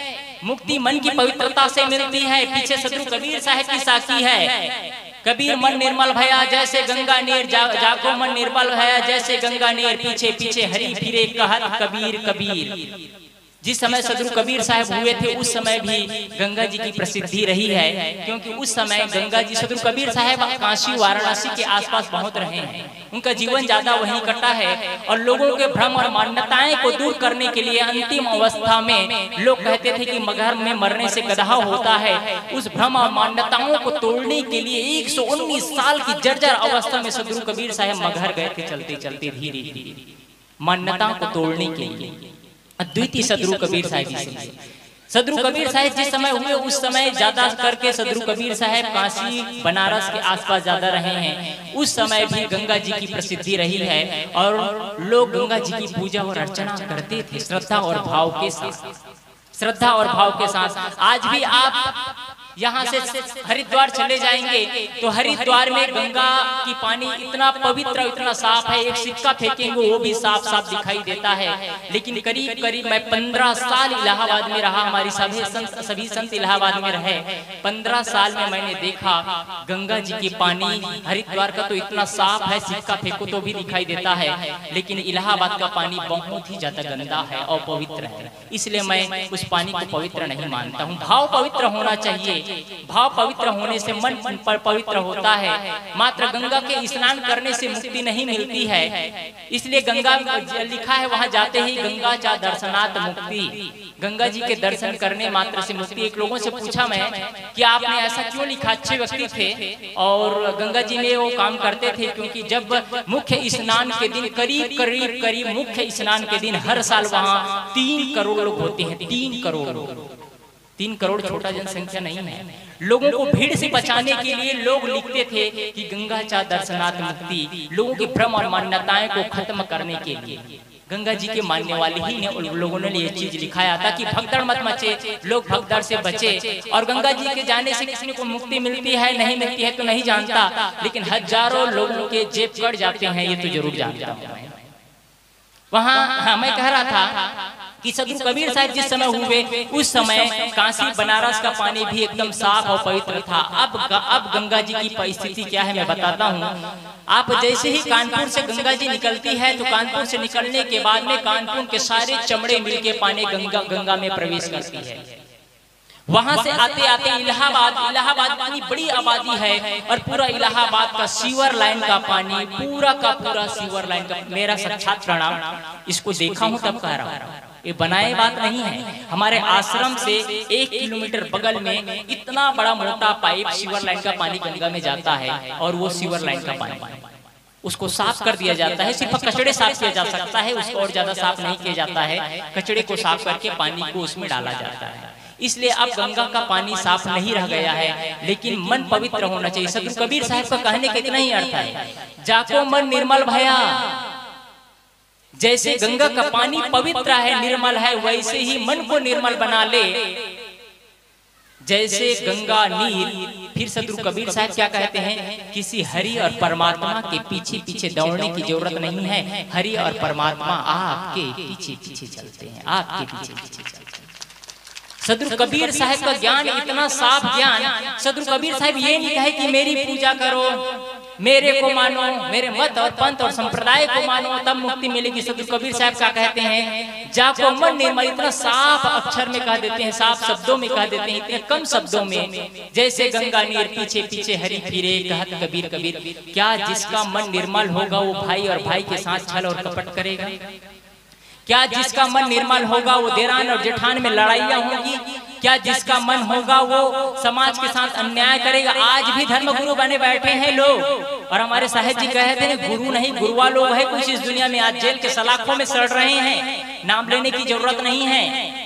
मुक्ति मन की पवित्रता से मिलती है। पीछे सदगुरु कबीर साहब की साखी है, कबीर मन निर्मल भया जैसे गंगा नीर, जा, जाको मन निर्मल भया जैसे गंगा नीर, पीछे पीछे हरि फिरे कहत कबीर कबीर। जिस समय सदगुरु कबीर साहब हुए थे उस समय भी गंगा जी की प्रसिद्धि रही है, क्योंकि उस समय गंगा जी, सदगुरु कबीर साहब काशी वाराणसी के आसपास पहुंच रहे हैं, उनका जीवन ज्यादा वहीं कटा है। और लोगों के भ्रम और मान्यताएं को दूर करने के लिए अंतिम अवस्था में लोग कहते थे कि मगहर में मरने से गदहा होता है, उस भ्रम और मान्यताओं को तोड़ने के लिए एक सौ उन्नीस साल की जर्जर अवस्था में सदगुरु कबीर साहब मगहर गए थे, चलते चलते धीरे धीरे मान्यताओं को तोड़ने के लिए। अद्वितीय सदगुरु कबीर साहब जी, सदगुरु कबीर साहब जिस समय हुए उस समय ज्यादा करके सदगुरु कबीर साहब काशी बनारस के आसपास ज्यादा रहे हैं। उस समय भी गंगा जी की प्रसिद्धि रही है और लोग गंगा जी की पूजा और अर्चना करते थे श्रद्धा और भाव के साथ, श्रद्धा और भाव के साथ। आज भी आप यहाँ से हरिद्वार चले जाएंगे तो हरिद्वार में गंगा की पानी इतना पवित्र, इतना साफ है, एक सिक्का फेंकेंगे वो भी साफ साफ दिखाई देता है। लेकिन करीब करीब मैं पंद्रह साल इलाहाबाद में रहा, हमारी सभी संत सभी संत इलाहाबाद में रहे, पंद्रह साल में मैंने देखा गंगा जी की पानी हरिद्वार का तो इतना साफ है, सिक्का फेंको तो भी दिखाई देता है, लेकिन इलाहाबाद का पानी बहुत ही ज्यादा गंदा है और पवित्र है। इसलिए मैं उस पानी को पवित्र नहीं मानता हूँ। भाव पवित्र होना चाहिए, भाव पवित्र होने से मन पवित्र होता है। मात्र गंगा के स्नान करने से मुक्ति नहीं मिलती है, इसलिए गंगा लिखा है वहां जाते ही गंगा चा दर्शनात् मुक्ति, गंगा जी के दर्शन करने मात्र से मुक्ति। एक लोगों से पूछा मैं कि आपने ऐसा क्यों लिखा, अच्छे व्यक्ति थे और गंगा जी में वो काम करते थे, क्योंकि जब मुख्य स्नान के दिन करीब करीब करीब मुख्य स्नान के दिन हर साल वहाँ तीन करोड़ लोग होते हैं, तीन करोड़ तीन करोड़ छोटा जनसंख्या नहीं है। लोगों को भीड़ से बचाने के लिए लोग लिखते थे कि गंगा चा दर्शनात् मुक्ति, लोगों के भ्रम और मान्यताएं को खत्म करने के लिए गंगा जी के मानने वाले ही ने उन लोगों ने ये चीज लिखाया था कि भगदड़ मत मचे, लोग भगदड़ से बचे। और गंगा जी के जाने से किसी को मुक्ति मिलती है नहीं मिलती है तो नहीं जानता, लेकिन हजारों लोगों के जेब कट जाते हैं ये तो जरूर जानता हूं। वहां हाँ, मैं कह रहा था कि सदगुरु कबीर साहब जिस समय हुए उस समय काशी बनारस का पानी भी एकदम साफ और पवित्र था। अब अब गंगा जी की परिस्थिति क्या है मैं बताता हूँ। आप जैसे ही कानपुर से गंगा जी निकलती है तो कानपुर से निकलने के बाद में कानपुर के सारे चमड़े मिलके पानी गंगा गंगा में प्रवेश करती है। वहां से आते आते इलाहाबाद, इलाहाबाद पानी बड़ी आबादी है और पूरा इलाहाबाद का सीवर लाइन का पानी, पूरा का पूरा सीवर लाइन का, मेरा साक्षात प्रणाम, इसको देखा हूँ तब कह रहा हूँ, ये बनाए बात नहीं है। हमारे आश्रम से एक किलोमीटर बगल में इतना बड़ा मोटा पाइप सीवर लाइन का पानी गंगा में जाता है और वो सीवर लाइन का पानी उसको साफ कर दिया जाता है। सिर्फ कचड़े साफ किया जा सकता है, उसको और ज्यादा साफ नहीं किया जाता है। कचड़े को साफ करके पानी को उसमें डाला जाता है। इसलिए अब गंगा का पानी साफ नहीं रह गया है, लेकिन मन पवित्र होना चाहिए। सदगुरु कबीर साहब का कहने का इतना ही अर्थ है, जाको मन निर्मल भया, जैसे गंगा का पानी पवित्र है निर्मल है, वैसे ही मन को निर्मल बना ले जैसे गंगा नीर। फिर सदगुरु कबीर साहब क्या कहते हैं, किसी हरि और परमात्मा के पीछे पीछे दौड़ने की जरूरत नहीं है, हरि और परमात्मा आपके पीछे पीछे चलते हैं, आपके पीछे पीछे चलते हैं। सदगुरु कबीर साहब का ज्ञान इतना साफ ज्ञान, सदगुरु कबीर साहब ये नहीं कहे कि मेरी पूजा करो, मेरे को मानो, मेरे मत और पंथ और संप्रदाय को मानो तब मुक्ति मिलेगी। सदगुरु कबीर साहब क्या कहते हैं, जाको मन निर्मल, इतना साफ अक्षर में कह देते हैं, साफ शब्दों में कह देते हैं, इतने कम शब्दों में, जैसे गंगा नीर पीछे पीछे हरि फिरे कहत कबीर कबीर। क्या जिसका मन निर्मल होगा वो भाई और भाई के साथ छल और कपट करेगा? क्या जिसका मन निर्मल होगा वो देरान और जेठान में लड़ाइयाँ होंगी? क्या जिसका मन होगा वो समाज के साथ अन्याय करेगा? आज भी धर्म गुरु बने बैठे हैं लोग, और हमारे साहेब जी कहते हैं गुरु नहीं गुरुआ लोग है कुछ इस दुनिया में, आज जेल के सलाखों में सड़ रहे हैं, नाम लेने की जरूरत नहीं है।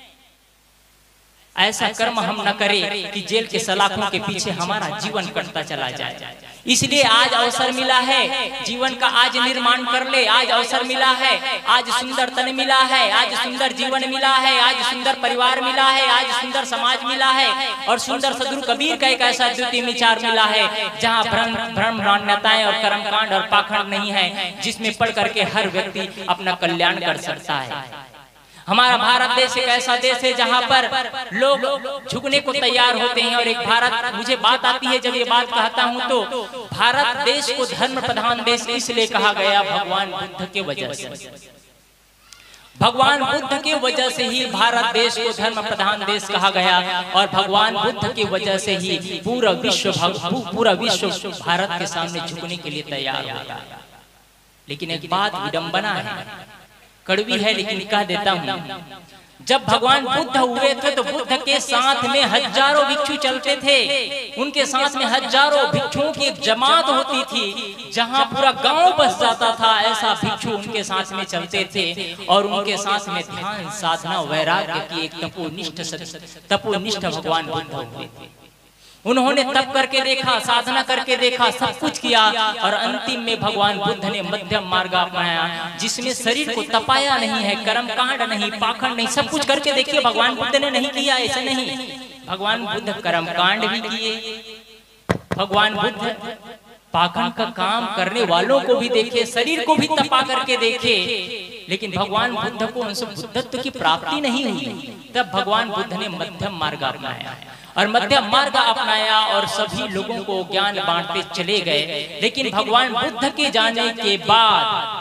ऐसा कर्म हम न करें कि जेल के सलाखों के पीछे हमारा जीवन कटता चला जाए। इसलिए आज अवसर मिला है, जीवन का आज निर्माण कर ले। आज अवसर मिला है, आज सुंदर तन मिला है, आज सुंदर जीवन मिला है, आज सुंदर परिवार मिला है, आज सुंदर समाज मिला है, और सुंदर सदगुरु कबीर का एक ऐसा द्वितीय विचार मिला है जहाँ भ्रम भ्रम मान्यताएं और कर्मकांड और पाखंड नहीं है, जिसमें पढ़ करके हर व्यक्ति अपना कल्याण कर सकता है। हमारा भारत देश एक ऐसा देश है जहां पर लोग झुकने को तैयार होते हैं। और एक भारत, मुझे बात आती है जब ये बात कहता हूं तो, भारत देश को धर्म प्रधान देश इसलिए कहा गया भगवान बुद्ध के वजह से। भगवान बुद्ध की वजह से ही भारत देश को धर्म प्रधान देश कहा गया और भगवान बुद्ध की वजह से ही पूरा विश्व पूरा विश्व भारत के सामने झुकने के लिए तैयार होता है। लेकिन एक बात विडंबना है, कड़वी है लेकिन कह देता हूं, जब भगवान बुद्ध हुए थे तो बुद्ध के साथ में हजारों भिक्षु चलते थे, उनके साथ में हजारों भिक्षुओं की एक जमात होती थी, जहां पूरा गांव बस जाता था, ऐसा भिक्षु उनके साथ में चलते थे। और उनके साथ में ध्यान साधना वैराग्य की एक तपोनिष्ठ तपोनिष्ठ भगवान बुद्ध हुए थे। उन्होंने तप करके देखा, साधना करके देखा, सब कुछ किया और अंतिम में भगवान बुद्ध ने मध्यम मार्ग अपनाया, जिसमें शरीर को तपाया नहीं है, कर्म कांड नहीं, पाखंड नहीं, सब कुछ करके देखिए भगवान बुद्ध ने नहीं किया, ऐसा नहीं। भगवान बुद्ध कर्म कांड भी किए, भगवान बुद्ध पाखंड का काम करने वालों को भी देखे, शरीर को भी तपा करके देखे, लेकिन भगवान बुद्ध को उनसे बुद्धत्व की प्राप्ति नहीं हुई। तब भगवान बुद्ध ने मध्यम मार्ग अपनाया और मध्यम मार्ग अपनाया और सभी लोगों को ज्ञान बांटते चले गए। लेकिन भगवान बुद्ध के जाने के बाद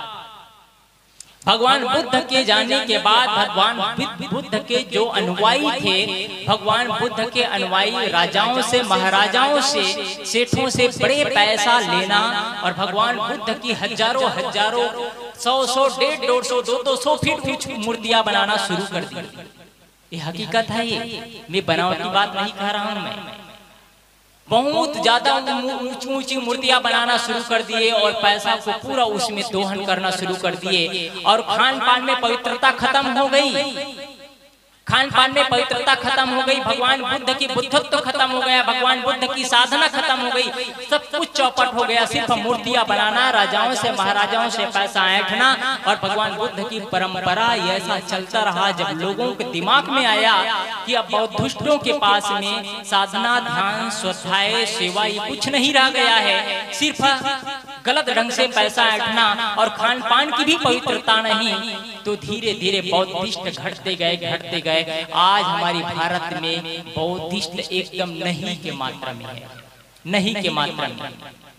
भगवान बुद्ध के जाने के बाद भगवान बुद्ध के जो अनुयायी थे, भगवान बुद्ध के अनुयायी राजाओं से, महाराजाओं से, सेठों से बड़े पैसा लेना और भगवान बुद्ध की हजारों हजारों सौ सौ डेढ़ दो सौ दो दो सौ फीट ऊंची मूर्तियां बनाना शुरू कर दी। ये हकीकत है, ये मैं बनावटी बात नहीं कह रहा हूं। मैं बहुत ज्यादा ऊंची ऊंची मूर्तियां बनाना शुरू कर दिए और पैसा को पूरा उसमें दोहन करना शुरू कर दिए और खान पान में पवित्रता खत्म हो गई। खान पान में पवित्रता खत्म हो गई, भगवान बुद्ध की बुद्धत्व खत्म हो गया, भगवान बुद्ध की साधना खत्म हो गई, सब कुछ चौपट हो गया। सिर्फ मूर्तियां बनाना, राजाओं से महाराजाओं से पैसा ऐंठना और भगवान बुद्ध की परंपरा ऐसा चलता रहा। जब लोगों के दिमाग में आया कि अब बौद्धिस्टों के पास में साधना, ध्यान, स्वाध्याय, सेवा ये कुछ नहीं रह गया है, सिर्फ गलत ढंग से पैसा ऐंठना और खान पान की भी पवित्रता नहीं, तो धीरे धीरे बौद्धिस्ट घटते गए घटते गए। आज हमारी भारत में बौद्धिस्ट एकदम नहीं के मात्रा में है, नहीं के मात्रा में।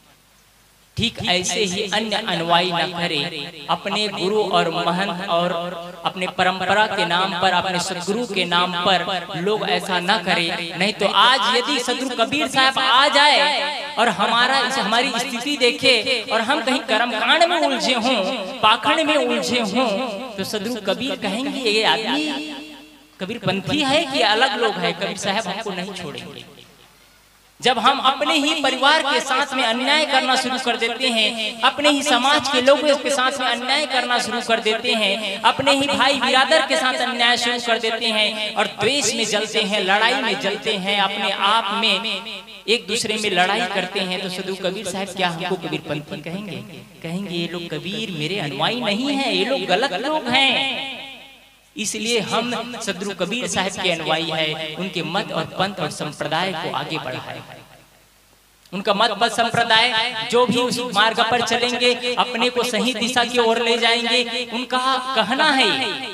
ठीक ऐसे ही अन्य अनुयायी न करे, अपने गुरु और महंत और अपने परंपरा के नाम पर, अपने सदगुरु के नाम पर लोग ऐसा न करे। नहीं तो आज यदि सदगुरु कबीर साहब आ जाए और हमारा इस हमारी स्थिति देखे और हम कहीं कर्मकांड में उलझे हों, पाखंड में उलझे हों, तो सदगुरु कबीर कहेंगे ये आदमी कबीर पंथी है कि अलग लोग है, कबीर साहब हमको नहीं छोड़ेंगे। जब हम अपने ही परिवार के साथ में अन्याय करना शुरू कर देते हैं, अपने ही समाज के लोगों के साथ में अन्याय करना शुरू कर देते हैं, अपने ही भाई बिरादर के साथ अन्याय शुरू कर देते हैं और द्वेष में जलते हैं, लड़ाई में जलते हैं, अपने आप में एक दूसरे में लड़ाई करते हैं, तो सदगुरु कबीर साहब क्या हमको कबीर पंथी कहेंगे? कहेंगे ये लोग कबीर मेरे अनुयायी नहीं है, ये लोग गलत लोग हैं। इसलिए हम सदगुरु कबीर साहब के अनुयायी है, उनके मत और पंथ और संप्रदाय को आगे बढ़ाए। उनका मत पथ संप्रदाय जो भी उस मार्ग पर चलेंगे, अपने को सही दिशा की ओर ले जाएंगे। उनका कहना है,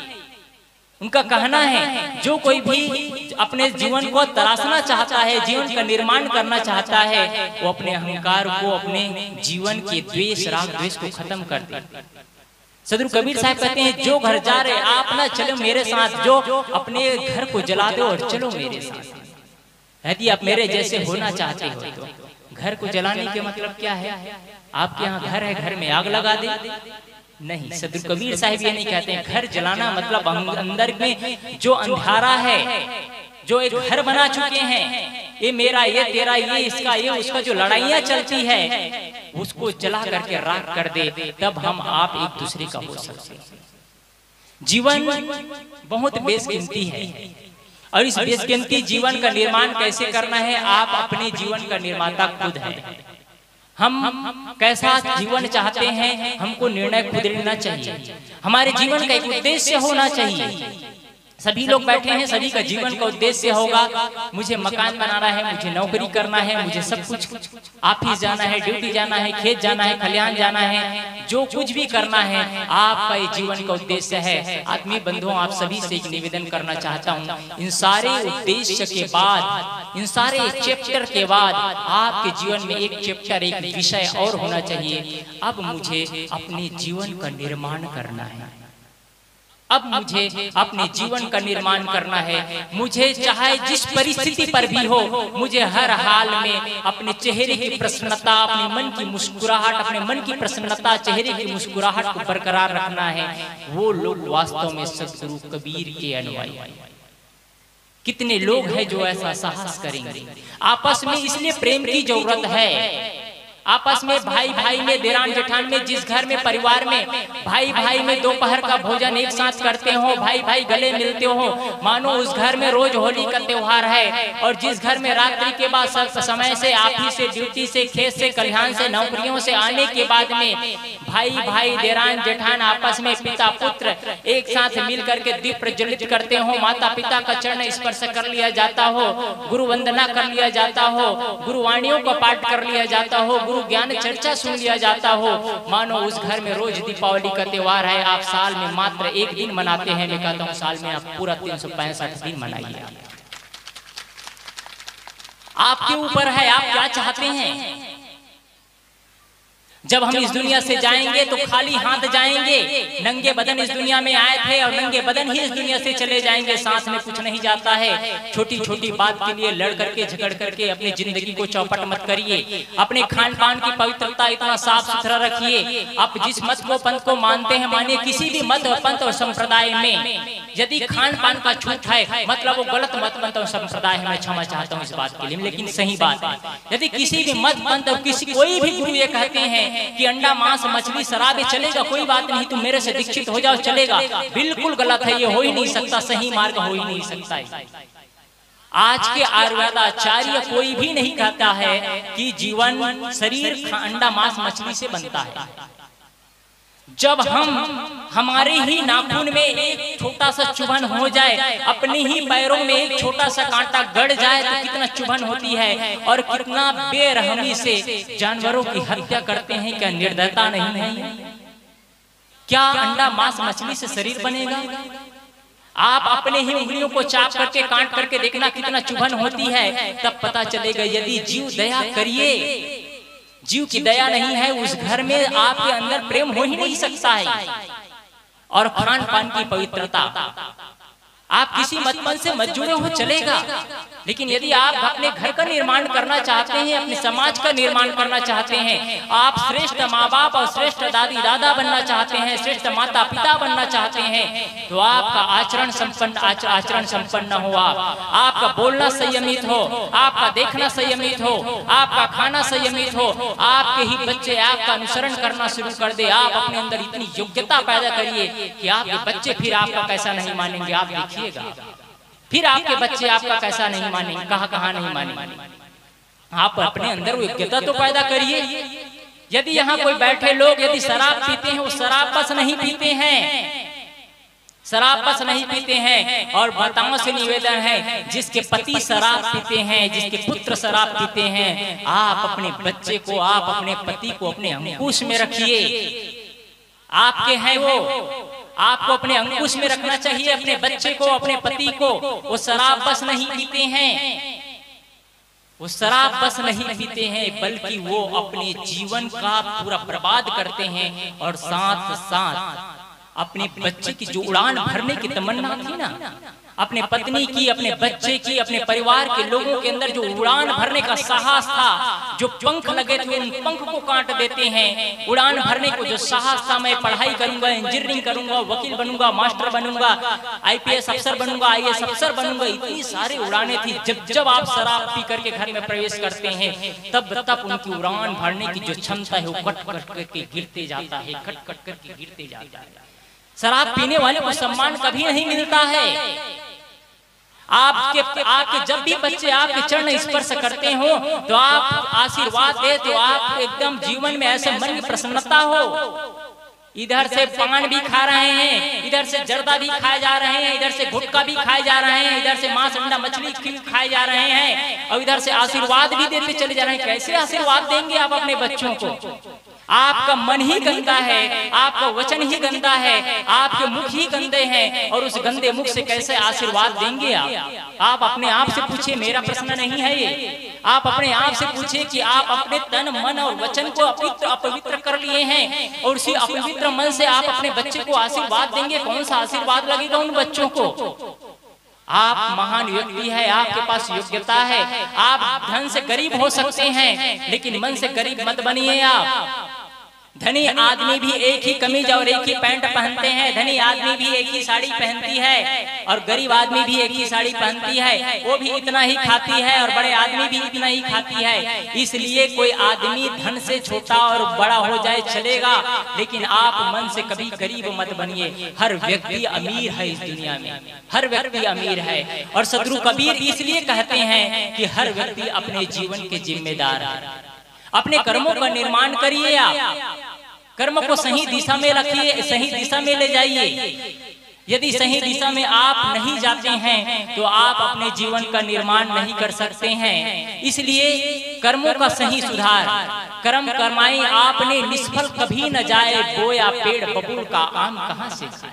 उनका कहना है जो कोई भी अपने जीवन को तराशना चाहता है, जीवन का निर्माण करना चाहता है, वो अपने अहंकार को, अपने जीवन के द्वेष, राग द्वेष को खत्म कर दे। सदगुरु कबीर साहब कहते हैं जो घर जा रहे आप ना चलो मेरे साथ, जो अपने घर को जला दो और चलो मेरे साथ। यदि आप मेरे जैसे होना चाहते हो तो घर को जलाने के मतलब क्या है? आपके यहाँ घर है, घर में आग लगा दे? नहीं, सदगुरु कबीर साहब ये नहीं कहते हैं। घर जलाना मतलब अंदर में जो अंधारा है, जो एक घर बना चुके हैं, ये मेरा, ये तेरा, ये इसका, ये उसका, जो लड़ाइयाँ चलती है उसको जला करके राख कर दे, तब हम आप एक दूसरे का हो सकते हैं। जीवन बहुत बेशकीमती है और इस बेशकीमती जीवन का निर्माण कैसे करना है? आप अपने जीवन का निर्माता खुद हैं। हम कैसा जीवन चाहते हैं, हमको निर्णय खुद लेना चाहिए। हमारे जीवन का एक उद्देश्य होना चाहिए, सभी लोग बैठे हैं, सभी का जीवन का उद्देश्य होगा मुझे मकान बनाना है, मुझे नौकरी करना है, मुझे सब कुछ ऑफिस जाना है, ड्यूटी जाना है, खेत जाना है, खलिहान जाना है, जो कुछ भी करना है आपका ये जीवन का उद्देश्य है। आदमी बंधुओं, आप सभी से एक निवेदन करना चाहता हूँ, इन सारे उद्देश्य के बाद, इन सारे चैप्टर के बाद आपके जीवन में एक चैप्टर, एक विषय और होना चाहिए। अब मुझे अपने जीवन का निर्माण करना है, अब मुझे अपने जीवन का निर्माण करना है। मुझे चाहे जिस परिस्थिति पर भी हो, मुझे हर हाल में अपने चेहरे की प्रसन्नता, अपने मन की मुस्कुराहट, अपने मन की प्रसन्नता, चेहरे की मुस्कुराहट को बरकरार रखना है। वो लोग वास्तव में सद्गुरु कबीर के अनुयायी। कितने लोग हैं जो ऐसा साहस करेंगे? आपस में इसलिए प्रेम की जरूरत है। आपस में भाई भाई में, देरान जेठान में, जिस घर में परिवार में भाई भाई में दोपहर का भोजन एक साथ करते हो, भाई भाई गले मिलते हो, मानो उस घर में रोज होली का त्योहार है। और जिस घर में रात्रि के बाद समय से, ऑफिस से, ड्यूटी से, खेत से, खलिहान से, नौकरियों से आने के बाद में भाई भाई, देरान जेठान आपस में पिता पुत्र एक साथ मिल करके दीप प्रज्वलित करते हो, माता पिता का चरण स्पर्श कर लिया जाता हो, गुरु वंदना कर लिया जाता हो, गुरुवाणियों का पाठ कर लिया जाता हो, गुरु ज्ञान चर्चा सुन लिया जाता हो, मानो उस घर में रोज दीपावली का त्योहार है। आप साल में मात्र एक दिन मनाते हैं, मैं कहता हूँ साल में आप पूरा तीन सौ पैंसठ दिन मनाइए। आपके ऊपर है, आप क्या चाहते हैं। जब हम इस दुनिया से जाएंगे तो खाली हाथ जाएंगे, नंगे बदन इस दुनिया में आए थे और नंगे बदन ही इस दुनिया से चले जाएंगे। सांस में कुछ नहीं जाता है। छोटी छोटी बात के लिए लड़ करके, झगड़ करके अपनी जिंदगी को चौपट मत करिए। अपने खान पान की पवित्रता इतना साफ सुथरा रखिए। आप जिस मत को, पंथ को मानते हैं, मानिए किसी भी मत और पंथ और संप्रदाय में यदि खान पान का छूट है, मतलब वो गलत मत, पंथ और संप्रदाय है, मैं क्षमा चाहता हूँ इस बात के लिए, लेकिन सही बात है। यदि किसी भी मत, पंथ और किसी कोई भी गुरु ये कहते हैं कि अंडा मांस मछली शराब चलेगा, कोई बात नहीं, तुम मेरे से दीक्षित हो जाओ, चलेगा, बिल्कुल गलत है। ये हो ही नहीं सकता, सही मार्ग हो ही नहीं सकता है। आज के आयुर्वेदाचार्य कोई भी नहीं कहता है कि जीवन शरीर अंडा मांस मछली से बनता है। जब हम हमारे ही नाखून में एक छोटा सा चुभन हो जाए, अपने ही पैरों में एक छोटा सा कांटा गड़ जाए तो कितना चुभन होती है, और कितना बेरहमी से जानवरों की हत्या करते हैं। क्या निर्दयता नहीं है? क्या अंडा मांस मछली से शरीर बनेगा? आप अपने ही उंगलियों को चाप करके, काट करके देखना कितना चुभन होती है, तब पता चलेगा। यदि जीव दया करिए, जीव की दया नहीं है, उस घर में आपके अंदर प्रेम हो ही नहीं सकता है। और खान पान की पवित्रता, आप किसी मतपन से मत जुड़े हो, चलेगा, लेकिन यदि आप अपने घर का निर्माण करना चाहते हैं, अपने समाज का निर्माण करना चाहते हैं, आप श्रेष्ठ माँ बाप और श्रेष्ठ दादी दादा बनना चाहते हैं, श्रेष्ठ माता पिता बनना चाहते हैं, तो आपका आचरण संपन्न आचरण संपन्न हो, आप आपका बोलना संयमित हो, आपका देखना संयमित हो, आपका खाना संयमित हो, आपके ही बच्चे आपका अनुसरण करना शुरू कर दे। आप अपने अंदर इतनी योग्यता पैदा करिए कि आपके बच्चे फिर आपका कैसा नहीं मानेंगे। आप देखिए, फिर आपके बच्चे आपका कैसा नहीं मानेंगे, कहाँ कहाँ नहीं मानेंगे। आप अपने अंदर योग्यता तो पैदा करिए। यदि यहाँ कोई बैठे लोग यदि शराब पीते हैं, वो शराब बस नहीं पीते हैं, शराब बस नहीं पीते हैं। और माताओं से निवेदन है, जिसके पति शराब पीते हैं, जिसके पुत्र शराब पीते हैं, आप अपने बच्चे को, आप अपने पति को अपने अंकुश में रखिए। आपके हैं वो, आपको अपने अंकुश में रखना चाहिए अपने बच्चे को, अपने पति को। वो शराब बस नहीं पीते हैं, वो शराब बस नहीं पीते हैं, बल्कि वो अपने जीवन का पूरा बर्बाद करते हैं। और साथ साथ अपने बच्चे की जो उड़ान भरने की तमन्ना थी ना, अपने पत्नी की, अपने बच्चे की, अपने परिवार के लोगों के अंदर जो उड़ान भरने का साहस था, जो पंख लगे थे, उन पंख को काट देते हैं। उड़ान भरने को जो साहस था, मैं पढ़ाई करूंगा, इंजीनियरिंग करूंगा, वकील बनूंगा, मास्टर बनूंगा, आईपीएस अफसर बनूंगा, आईएएस अफसर बनूंगा, इतनी सारी उड़ाने थी। जब जब आप शराब पी करके घर में प्रवेश करते हैं, तब तब उनकी उड़ान भरने की जो क्षमता है वो कट कट करके गिरते जाता है, कट कट करके गिरते जाता है। शराब पीने वाले को सम्मान कभी नहीं मिलता है। आपके आपके जब भी बच्चे आपके चरण स्पर्श करते हो, तो आप आशीर्वाद दे, तो आप एकदम जीवन में ऐसे मन की प्रसन्नता हो। इधर से पान भी खा रहे हैं, इधर से जर्दा भी खाए जा रहे हैं, इधर से गुटखा भी खाए जा रहे हैं, इधर से मांस अंडा मछली खाए जा रहे हैं, और इधर से आशीर्वाद भी देते चले जा रहे हैं। कैसे आशीर्वाद देंगे आप अपने बच्चों को? आपका मन ही गंदा है, आपका वचन ही गंदा है, आपके मुख ही गंदे हैं, और उस गंदे मुख से कैसे आशीर्वाद देंगे आप? आप अपने आप से पूछिए, मेरा प्रश्न नहीं है ये। आप अपने आप से पूछिए कि आप अपने तन मन और वचन को अपवित्र अपवित्र कर लिए हैं, और उसी अपवित्र मन से आप अपने बच्चे को आशीर्वाद देंगे। कौन सा आशीर्वाद लगेगा उन बच्चों को? आप महान व्यक्ति है, आपके पास योग्यता है, आप धन से गरीब हो सकते हैं, लेकिन मन से गरीब मत बनिए आप। धनी आदमी भी एक ही कमीज और एक ही पैंट पहनते हैं, धनी आदमी भी एक ही साड़ी पहनती है, और गरीब आदमी भी एक ही साड़ी पहनती है, वो भी इतना ही खाती है, और बड़े आदमी भी इतना ही खाती है। इसलिए कोई आदमी धन से छोटा और बड़ा हो जाए चलेगा, लेकिन आप मन से कभी गरीब मत बनिए। हर व्यक्ति अमीर है इस दुनिया में, हर व्यक्ति अमीर है। और सदगुरु कबीर इसलिए कहते हैं कि हर व्यक्ति अपने जीवन के जिम्मेदार है। अपने कर्मों का निर्माण करिए, आप कर्म को सही दिशा में रखिए, सही दिशा में ले जाइए। यदि सही दिशा में आप नहीं जाते हैं तो आप अपने जीवन का निर्माण नहीं कर सकते हैं। इसलिए कर्मों का सही सुधार, कर्म कर्माएं आपने निष्फल कभी न जाए, बोया पेड़ बबूल का आम कहां से खाए।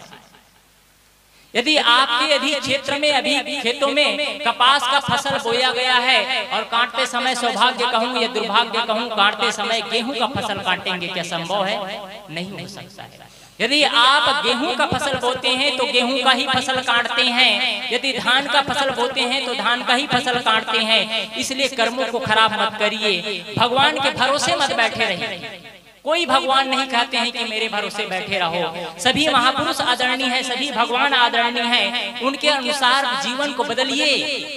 यदि आपके अधिक क्षेत्र में अभी खेतों में कपास का फसल बोया गया है, और काटते समय सौभाग्य कहूं या दुर्भाग्य कहूं, काटते समय गेहूं का फसल काटेंगे, क्या संभव है? नहीं हो सकता है। यदि आप गेहूं का फसल बोते हैं तो गेहूं का ही फसल काटते हैं, यदि धान का फसल बोते हैं तो धान का ही फसल काटते हैं। इसलिए कर्मों को खराब मत करिए, भगवान के भरोसे मत बैठे रहिए। कोई भगवान नहीं कहते हैं कि मेरे भरोसे बैठे रहो। सभी महापुरुष आदरणीय हैं, सभी भगवान आदरणीय हैं, उनके अनुसार जीवन को बदलिए।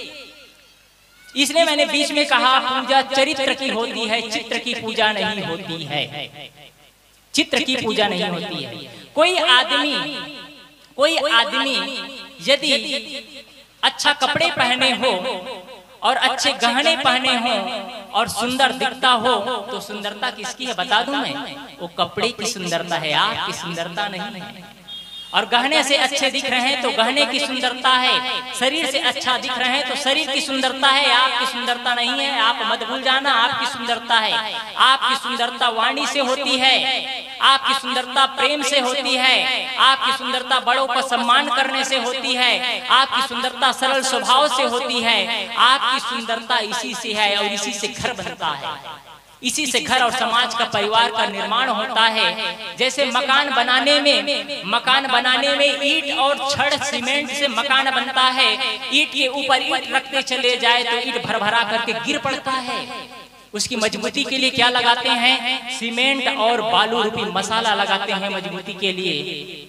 इसलिए मैंने बीच में कहा, पूजा चरित्र की होती है, चित्र की पूजा नहीं होती है। चित्र की पूजा नहीं होती है। कोई आदमी कोई आदमी यदि अच्छा कपड़े पहने हो और अच्छे गहने पहने हो और सुंदर दिखता हो, तो सुंदरता किसकी है बता दूं मैं? वो कपड़े की सुंदरता है, आपकी सुंदरता नहीं है। और गहने से अच्छे दिख रहे हैं तो गहने की सुंदरता है, शरीर से अच्छा दिख रहे हैं तो शरीर की सुंदरता है, आपकी सुंदरता नहीं है। आप मत भूल जाना, आपकी सुंदरता है। आपकी सुंदरता वाणी से होती है, आपकी सुंदरता प्रेम से होती है, आपकी सुंदरता बड़ों का सम्मान करने से होती है, आपकी सुंदरता सरल स्वभाव से होती है। आपकी सुंदरता इसी से है, और इसी से घर बनता है, इसी से घर और समाज का परिवार का निर्माण होता है। जैसे मकान बनाने में मकान बनाने में ईंट और छड़ सीमेंट से मकान बनता है। ईंट के ऊपर ईंट रखते चले जाए तो ईंट भर भरा करके गिर पड़ता है। उसकी मजबूती के लिए क्या लगाते हैं? सीमेंट और बालू रूपी मसाला लगाते हैं मजबूती के लिए।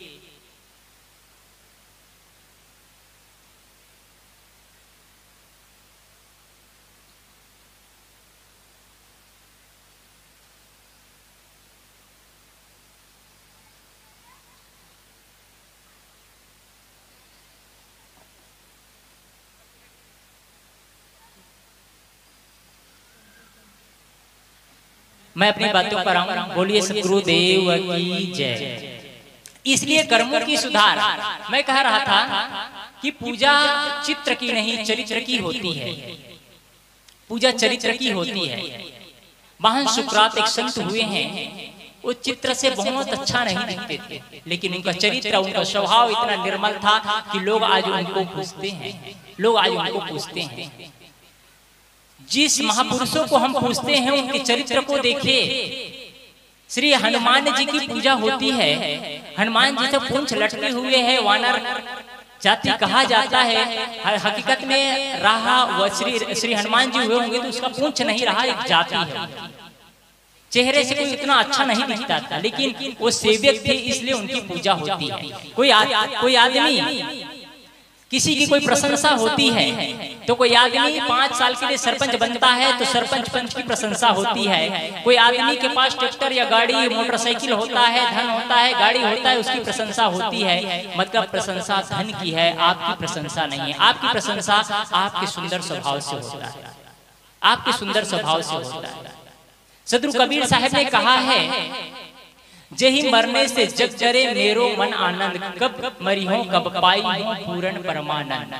मैं अपनी बातों पर आऊं, बोलिए सद्गुरुदेव की जय। इसलिए कर्मों की सुधार, मैं कह रहा था कि पूजा चित्र की नहीं चरित्र की होती है। पूजा चरित्र की होती है। महान सुकरात एक संत हुए हैं, वो चित्र से बहुत अच्छा नहीं दिखते थे, लेकिन उनका चरित्र, उनका स्वभाव इतना निर्मल था कि लोग आज उनको पूछते हैं, लोग आज उनको पूछते हैं। जिस महापुरुषों को हम पूछते हैं उनके चरित्र को देखिए। श्री हनुमान जी की पूजा होती है। हनुमान जी तो पूंछ लटके हुए हैं, वानर जाति कहा जाता है। हकीकत में रहा वो श्री श्री हनुमान जी हुए होंगे तो उसका पूंछ नहीं रहा, एक जाति है। चेहरे से कोई इतना अच्छा नहीं दिखता था, लेकिन वो सेवक थे इसलिए उनकी पूजा होती है। कोई आ, कोई आदमी किसी की कोई प्रशंसा होती है तो कोई आदमी पांच साल के लिए सरपंच बनता है तो सरपंच पंच की प्रशंसा होती है। कोई आदमी के पास ट्रैक्टर या गाड़ी मोटरसाइकिल होता है, धन होता है, गाड़ी होता है, उसकी प्रशंसा होती है। मतलब प्रशंसा धन की है, आपकी प्रशंसा नहीं है। आपकी प्रशंसा आपके सुंदर स्वभाव से होता है, आपके सुंदर स्वभाव से होता है। सद्गुरु कबीर साहब ने कहा है, जेहि मरने से जग जरे मेरो मन आनंद, कब मरी हो कब पाई हो पूर्ण परमानंद।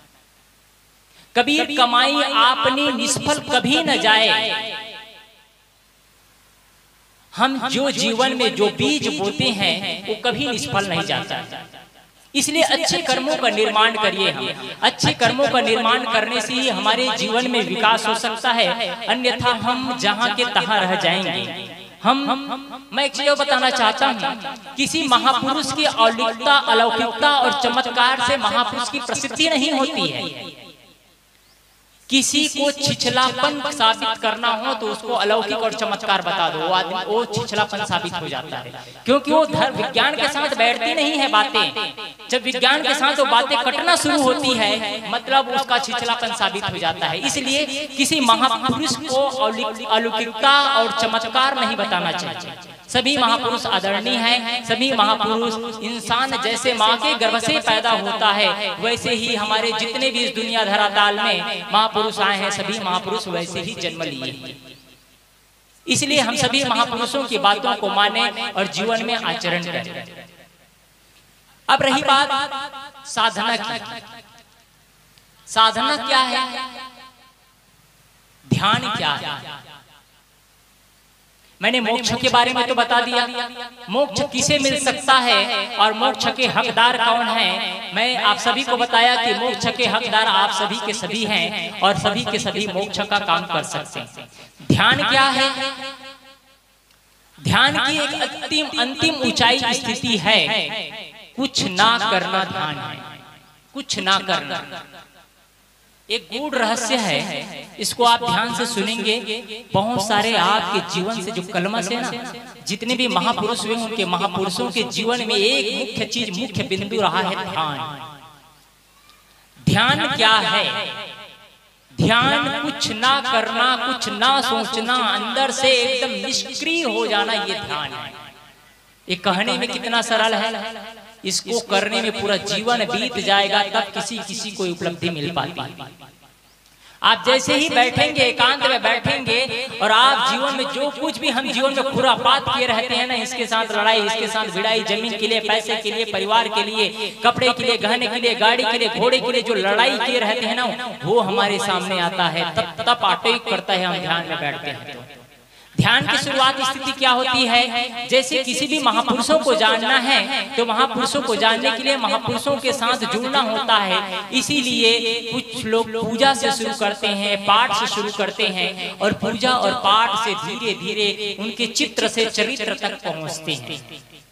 कबीर कमाई आपने निष्फल कभी न जाए, हम जो जीवन में जो बीज बोते हैं वो कभी निष्फल नहीं जाता। इसलिए अच्छे कर्मों का निर्माण करिए। हम अच्छे कर्मों का निर्माण करने से ही हमारे जीवन में विकास हो सकता है, अन्यथा हम जहाँ के तहाँ रह जाएंगे। हम, हम मैं एक चीज बताना चाहता हूँ, किसी महापुरुष की अलौकिकता अलौकिकता और चमत्कार से महापुरुष की प्रसिद्धि नहीं होती है। किसी को छिछलापन साबित करना हो तो उसको अलौकिक और चमत्कार बता दो, वो आदमी वो छिछलापन साबित हो जाता है, क्योंकि वो धर्म विज्ञान के साथ बैठती नहीं है बातें। जब विज्ञान के साथ वो बातें कटना शुरू होती है, मतलब उसका छिछलापन साबित हो जाता है। इसलिए किसी महापुरुष को अलौकिकता और चमत्कार नहीं बताना चाहिए। सभी महापुरुष आदरणीय हैं। सभी महापुरुष इंसान जैसे माँ के गर्भ से पैदा होता है, वैसे ही हमारे जितने भी इस दुनिया धरातल में महापुरुष आए हैं, सभी महापुरुष वैसे ही जन्म लिए। इसलिए हम सभी महापुरुषों की बातों को माने और जीवन में आचरण करें। अब रही बात साधना की। साधना क्या है, ध्यान क्या है? मैंने मोक्ष के बारे में तो बता दिया, मोक्ष किसे मिल सकता है और मोक्ष के हकदार कौन हैं। मैं आप सभी को बताया कि मोक्ष के हकदार आप सभी के सभी हैं और सभी के सभी मोक्ष का काम कर सकते हैं। ध्यान क्या है? ध्यान की एक अंतिम अंतिम ऊंचाई स्थिति है, कुछ ना करना ध्यान है, कुछ ना करना। एक गूढ़ रहस्य है, इसको आप ध्यान से सुनेंगे। बहुत सारे आपके जीवन से जो कलमश है ना, जितने भी महापुरुष हुए उनके महापुरुषों के जीवन में एक मुख्य चीज, मुख्य बिंदु रहा है ध्यान। ध्यान क्या है? ध्यान कुछ ना करना, कुछ ना सोचना, अंदर से एकदम निष्क्रिय हो जाना, ये ध्यान है। ये कहने में कितना सरल है, इसको करने में पूरा जीवन बीत जाएगा तब किसी किसी को उपलब्धि मिल पाती है। आप जैसे ही बैठेंगे, एकांत में बैठेंगे और आप जीवन में जो कुछ भी हम जीवन में खुरापात किए रहते हैं ना, इसके साथ लड़ाई, इसके साथ भिड़ाई, जमीन के लिए, पैसे के लिए, परिवार के लिए, कपड़े के लिए, गहने के लिए, गाड़ी के लिए, घोड़े के लिए जो लड़ाई किए रहते हैं ना, वो हमारे सामने आता है। तब तब आटोक करता है, हम ध्यान में बैठते हैं। तो ध्यान की शुरुआत स्थिति क्या होती है? जैसे किसी भी महापुरुषों को जानना है तो महापुरुषों को जानने के लिए महापुरुषों के साथ जुड़ना होता है। इसीलिए कुछ लोग पूजा से शुरू करते हैं, पाठ से शुरू करते हैं और पूजा और पाठ से धीरे धीरे उनके चित्र से चरित्र तक पहुंचते हैं।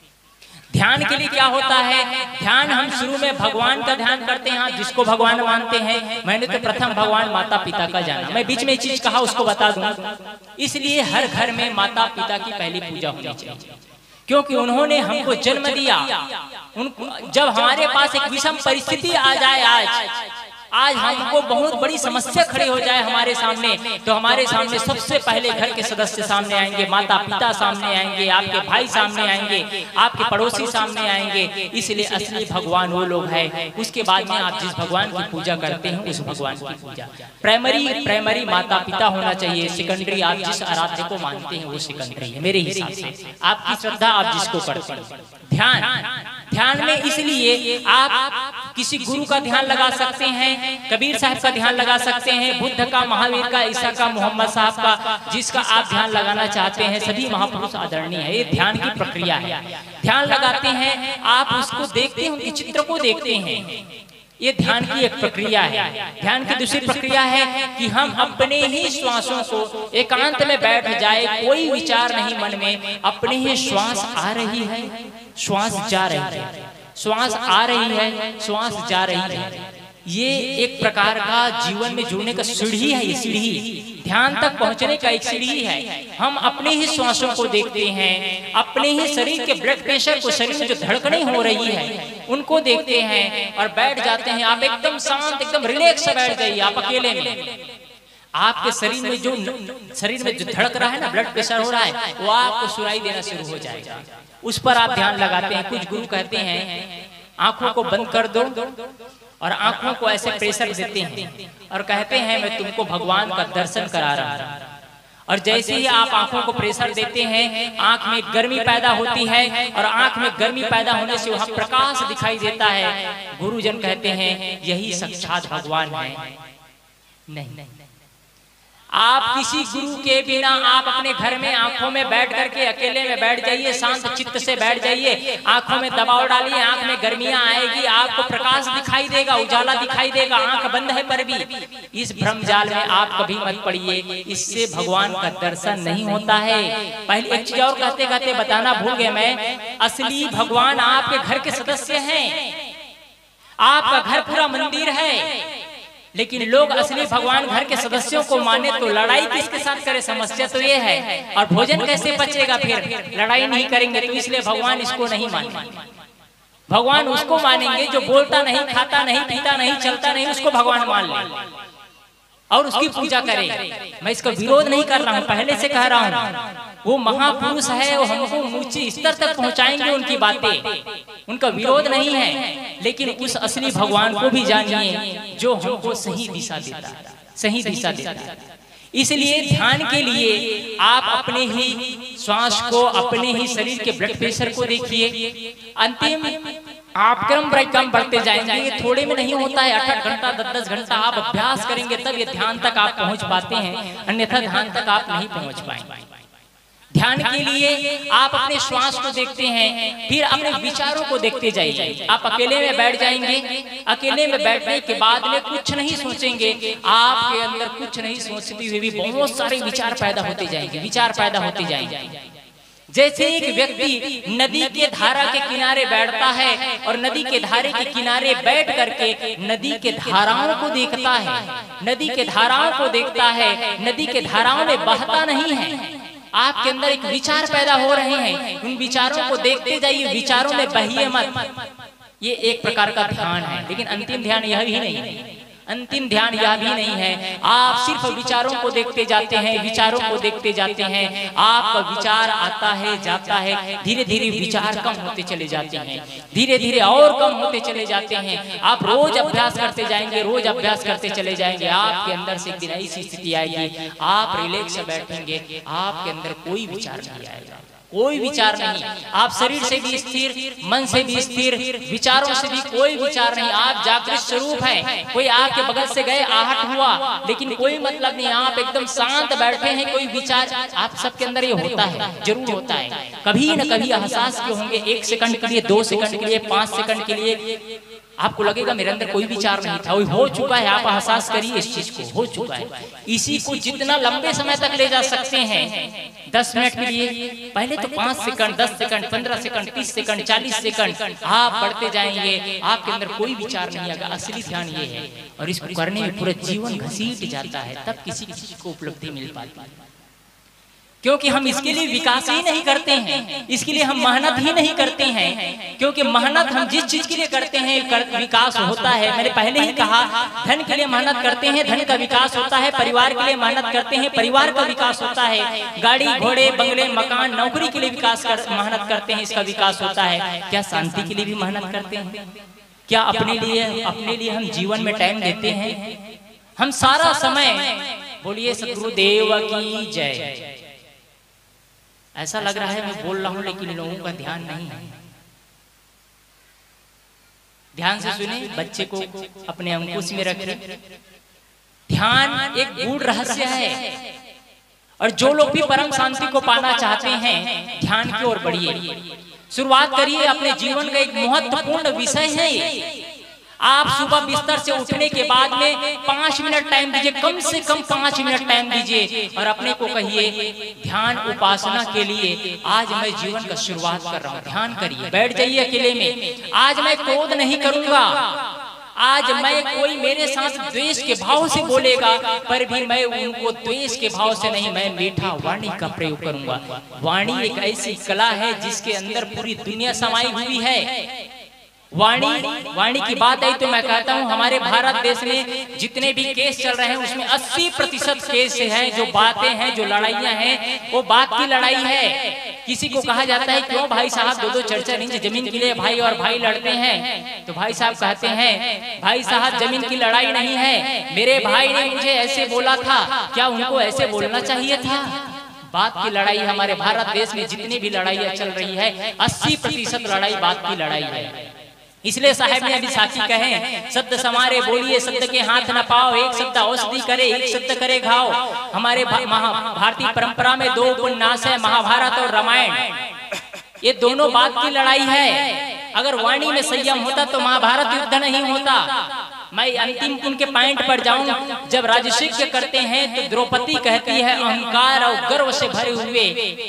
ध्यान के लिए क्या होता है? ध्यान हम शुरू में भगवान का ध्यान करते हैं, जिसको भगवान मानते हैं। मैंने तो प्रथम भगवान माता पिता का जाना। मैं बीच में एक चीज कहा, उसको बता दूं। इसलिए हर घर में माता पिता की पहली पूजा होनी चाहिए, क्योंकि उन्होंने हमको जन्म दिया। उनको जब हमारे पास एक विषम परिस्थिति आ जाए, आज आज हमको बहुत बड़ी समस्या खड़ी हो जाए हमारे सामने, तो हमारे सामने सबसे पहले घर के सदस्य सामने आएंगे, माता पिता सामने आएंगे, आपके भाई सामने आएंगे, आपके पड़ोसी सामने आएंगे। इसलिए असली भगवान वो लोग हैं। उसके बाद में आप जिस भगवान की पूजा करते हैं उस भगवान की पूजा, प्राइमरी प्राइमरी माता पिता होना चाहिए। सेकेंडरी आप जिस आराध्य को मानते हैं वो सेकेंडरी है मेरे हिसाब से। आपकी श्रद्धा आप जिसको करते हैं। ध्यान ध्यान में इसलिए आप किसी गुरु का ध्यान लगा सकते हैं, कबीर साहब का ध्यान लगा सकते हैं, बुद्ध का, महावीर का, ईसा का, मोहम्मद साहब का, जिसका आप ध्यान लगाना चाहते हैं। सभी महापुरुष आदरणीय है। ये ध्यान की प्रक्रिया है। ध्यान लगाते हैं, आप उसको देखते हैं, उनके चित्र को देखते हैं। ये ध्यान की एक प्रक्रिया है। ध्यान की दूसरी प्रक्रिया है कि हम अपने ही श्वासों को एकांत में बैठ जाए, कोई विचार नहीं मन में, अपने ही श्वास आ रही है, श्वास जा रही है, श्वास आ रही है, श्वास जा रही है। ये एक प्रकार का जीवन में जुड़ने का सीढ़ी है। ये सीढ़ी ध्यान तक पहुंचने का एक सीढ़ी है। हम अपने ही श्वासों को देखते हैं, अपने ही शरीर के ब्लड प्रेशर को, शरीर में जो धड़कनें हो रही है उनको देखते हैं और बैठ जाते हैं। आप एकदम शांत, एकदम रिलैक्स बैठ जाइए, आप अकेले में। आपके शरीर में जो शरीर में जो धड़क रहा है ना, ब्लड प्रेशर हो रहा है, वो आपको सुनाई देना शुरू हो जाएगा। उस पर आप ध्यान लगाते हैं। कुछ गुरु कहते हैं आंखों को बंद कर दो और आंखों को ऐसे प्रेशर देते हैं और कहते हैं मैं तुमको भगवान का दर्शन करा रहा हूं। और जैसे ही आप आंखों को प्रेशर देते हैं, आंख में गर्मी पैदा होती है और आंख में गर्मी पैदा होने से वहां प्रकाश दिखाई देता है। गुरुजन कहते हैं यही साक्षात भगवान है। नहीं, आप किसी गुरु के बिना आप अपने घर में आंखों में बैठ करके अकेले में बैठ जाइए, शांत चित्त से बैठ जाइए, आंखों में दबाव डालिए, आंख में गर्मियां आएगी, आपको प्रकाश दिखाई देगा, उजाला दिखाई देगा, आंख बंद है पर भी। इस भ्रम जाल में आप कभी मत पड़िए, इससे भगवान का दर्शन नहीं होता है। पहले एक चीज और कहते कहते बताना भूल गए मैं, असली भगवान आपके घर के सदस्य हैं, आपका घर पूरा मंदिर है, लेकिन लोग असली भगवान घर के सदस्यों को माने तो लड़ाई किसके साथ करे? समस्या तो ये है। और भोजन कैसे बचेगा फिर? लड़ाई नहीं करेंगे तो इसलिए भगवान इसको नहीं मानेंगे। भगवान उसको मानेंगे जो बोलता नहीं, खाता नहीं, पीता नहीं, चलता नहीं, उसको भगवान मान ले और उसकी पूजा करे। मैं इसका विरोध नहीं कर रहा हूँ, पहले से कह रहा हूँ वो महापुरुष है, वो हमको ऊंचे स्तर तक पहुंचाएंगे उनकी बातें, उनका विरोध नहीं है। लेकिन उस असली भगवान को भी जानिए जो हमको सही दिशा देता है, सही दिशा देता है। इसलिए ध्यान के लिए आप अपने ही श्वास को, अपने ही शरीर के ब्लड प्रेशर को देखिए। अंतिम आप क्रम बाय क्रम बढ़ते जाएंगे, थोड़े में नहीं होता है। आठ आठ घंटा दस दस घंटा आप अभ्यास करेंगे तब ये ध्यान तक आप पहुंच पाते हैं, अन्यथा ध्यान तक आप नहीं पहुंच पाएंगे। ध्यान के लिए आप अपने श्वास को देखते हैं, फिर अपने विचारों को देखते जाइए। आप अकेले में बैठ जाएंगे, अकेले में बैठने के बाद में कुछ नहीं सोचेंगे, आपके अंदर कुछ नहीं सोचते हुए भी बहुत सारे विचार पैदा होते जाएंगे, विचार पैदा होते जाएंगे। जैसे एक व्यक्ति नदी के धारा के किनारे बैठता है और नदी के धारे के किनारे बैठ करके नदी के धाराओं को देखता है, नदी के धाराओं को देखता है, नदी के धाराओं में बहता नहीं है। आपके अंदर एक विचार पैदा हो रहे हैं, उन विचारों को देखते जाइए, विचारों में बहिए मत। ये एक प्रकार का ध्यान है, लेकिन अंतिम ध्यान यह भी नहीं है, अंतिम ध्यान यह भी नहीं है। आप सिर्फ विचारों को देखते जाते हैं, विचारों को देखते जाते हैं, आपका विचार आता है जाता है, धीरे धीरे विचार कम होते चले जाते हैं, धीरे धीरे और कम होते चले जाते हैं। आप रोज अभ्यास करते जाएंगे, रोज अभ्यास करते चले जाएंगे, आपके अंदर से एक दिन ऐसी स्थिति आएगी, आप रिलैक्स बैठेंगे, आपके अंदर कोई विचार नहीं आएगा, कोई विचार नहीं। आप शरीर से भी स्थिर, मन से भी स्थिर, विचारों से भी कोई विचार नहीं। आप जागृत स्वरूप हैं। कोई आपके बगल से गए, आहट हुआ, लेकिन कोई मतलब नहीं, आप एकदम शांत बैठे हैं, कोई विचार आप सबके अंदर ये होता है, जरूर होता है। कभी न कभी एहसास के होंगे, एक सेकंड के लिए, दो सेकंड के लिए, पांच सेकंड के लिए आपको लगेगा मेरे अंदर कोई विचार नहीं था, वो हो चुका है। आप एहसास करिए इस चीज को, हो चुका है। इसी को जितना लंबे समय तक ले जा सकते हैं, दस मिनट के लिए, पहले तो पांच सेकंड, दस सेकंड, पंद्रह सेकंड, तीस सेकंड, चालीस सेकंड आप बढ़ते जाएंगे, आपके अंदर कोई विचार नहीं आएगा। असली ध्यान ये है, और इसको करने में पूरा जीवन घसीट जाता है, तब किसी किसी को उपलब्धि मिल पाती है। क्योंकि हम इसके लिए विकास ही नहीं करते हैं, इसके लिए हम मेहनत ही नहीं करते हैं। क्योंकि मेहनत हम जिस चीज के लिए करते हैं कर, विकास होता है। मैंने पहले ही कहा, धन के लिए मेहनत करते हैं, धन का विकास होता है। परिवार के लिए मेहनत करते हैं, परिवार का विकास होता है। गाड़ी घोड़े बंगले मकान नौकरी के लिए विकास कर, मेहनत करते हैं, इसका विकास होता है। क्या शांति के लिए भी मेहनत करते हैं? क्या अपने लिए अपने लिए हम जीवन में टाइम देते हैं? हम सारा समय, बोलिए सद्गुरुदेव की जय। ऐसा लग रहा है मैं बोल रहा हूं, लेकिन लोगों का ध्यान नहीं है। ध्यान से सुने, बच्चे को अपने अंकुश में रखें। ध्यान एक गूढ़ रहस्य है, और जो लोग भी परम शांति को पाना चाहते हैं, ध्यान की ओर बढ़िए, शुरुआत करिए। अपने जीवन का एक महत्वपूर्ण विषय है ये। आप सुबह बिस्तर से उठने के बाद में पांच मिनट टाइम दीजिए, कम से कम पांच मिनट टाइम दीजिए, और अपने को कहिए ध्यान उपासना के लिए आज मैं जीवन का शुरुआत कर रहा हूँ। ध्यान करिए, बैठ जाइए अकेले में। आज मैं क्रोध नहीं करूंगा, आज मैं कोई मेरे साथ द्वेष के भाव से बोलेगा, पर भी मैं उनको द्वेष के भाव से नहीं, मैं मीठा वाणी का प्रयोग करूंगा। वाणी एक ऐसी कला है जिसके अंदर पूरी दुनिया समाई हुई है। वाणी वाणी की बात आई तो मैं कहता हूं, हमारे भारत देश में जितने भी केस चल रहे हैं उसमें अस्सी प्रतिशत केस हैं जो बातें हैं, जो लड़ाइयां हैं, वो बात की लड़ाई है। किसी को कहा जाता है क्यों भाई साहब दो दो चार चार इंच जमीन के लिए भाई और भाई लड़ते हैं, तो भाई साहब कहते हैं भाई साहब जमीन की लड़ाई नहीं है, मेरे भाई ने मुझे ऐसे बोला था, क्या उनको ऐसे बोलना चाहिए था? बात की लड़ाई हमारे भारत देश में जितनी भी लड़ाइयाँ चल रही है अस्सी प्रतिशत लड़ाई बात की लड़ाई है। इसलिए साहब ने अभी साथी कहे शब्द समारे बोलिए शब्द के हाथ न पाओ, एक शब्द औषधि करे एक शब्द करे घाव। हमारे भारतीय परंपरा में दो उपन्यास है, महाभारत और रामायण, ये दोनों बात की लड़ाई है। अगर वाणी में संयम होता तो महाभारत युद्ध नहीं होता। मैं अंतिम उनके पॉइंट पर जाऊं, जब राजशिष्य करते हैं तो द्रौपदी कहती है अहंकार और गर्व से भरे हुए,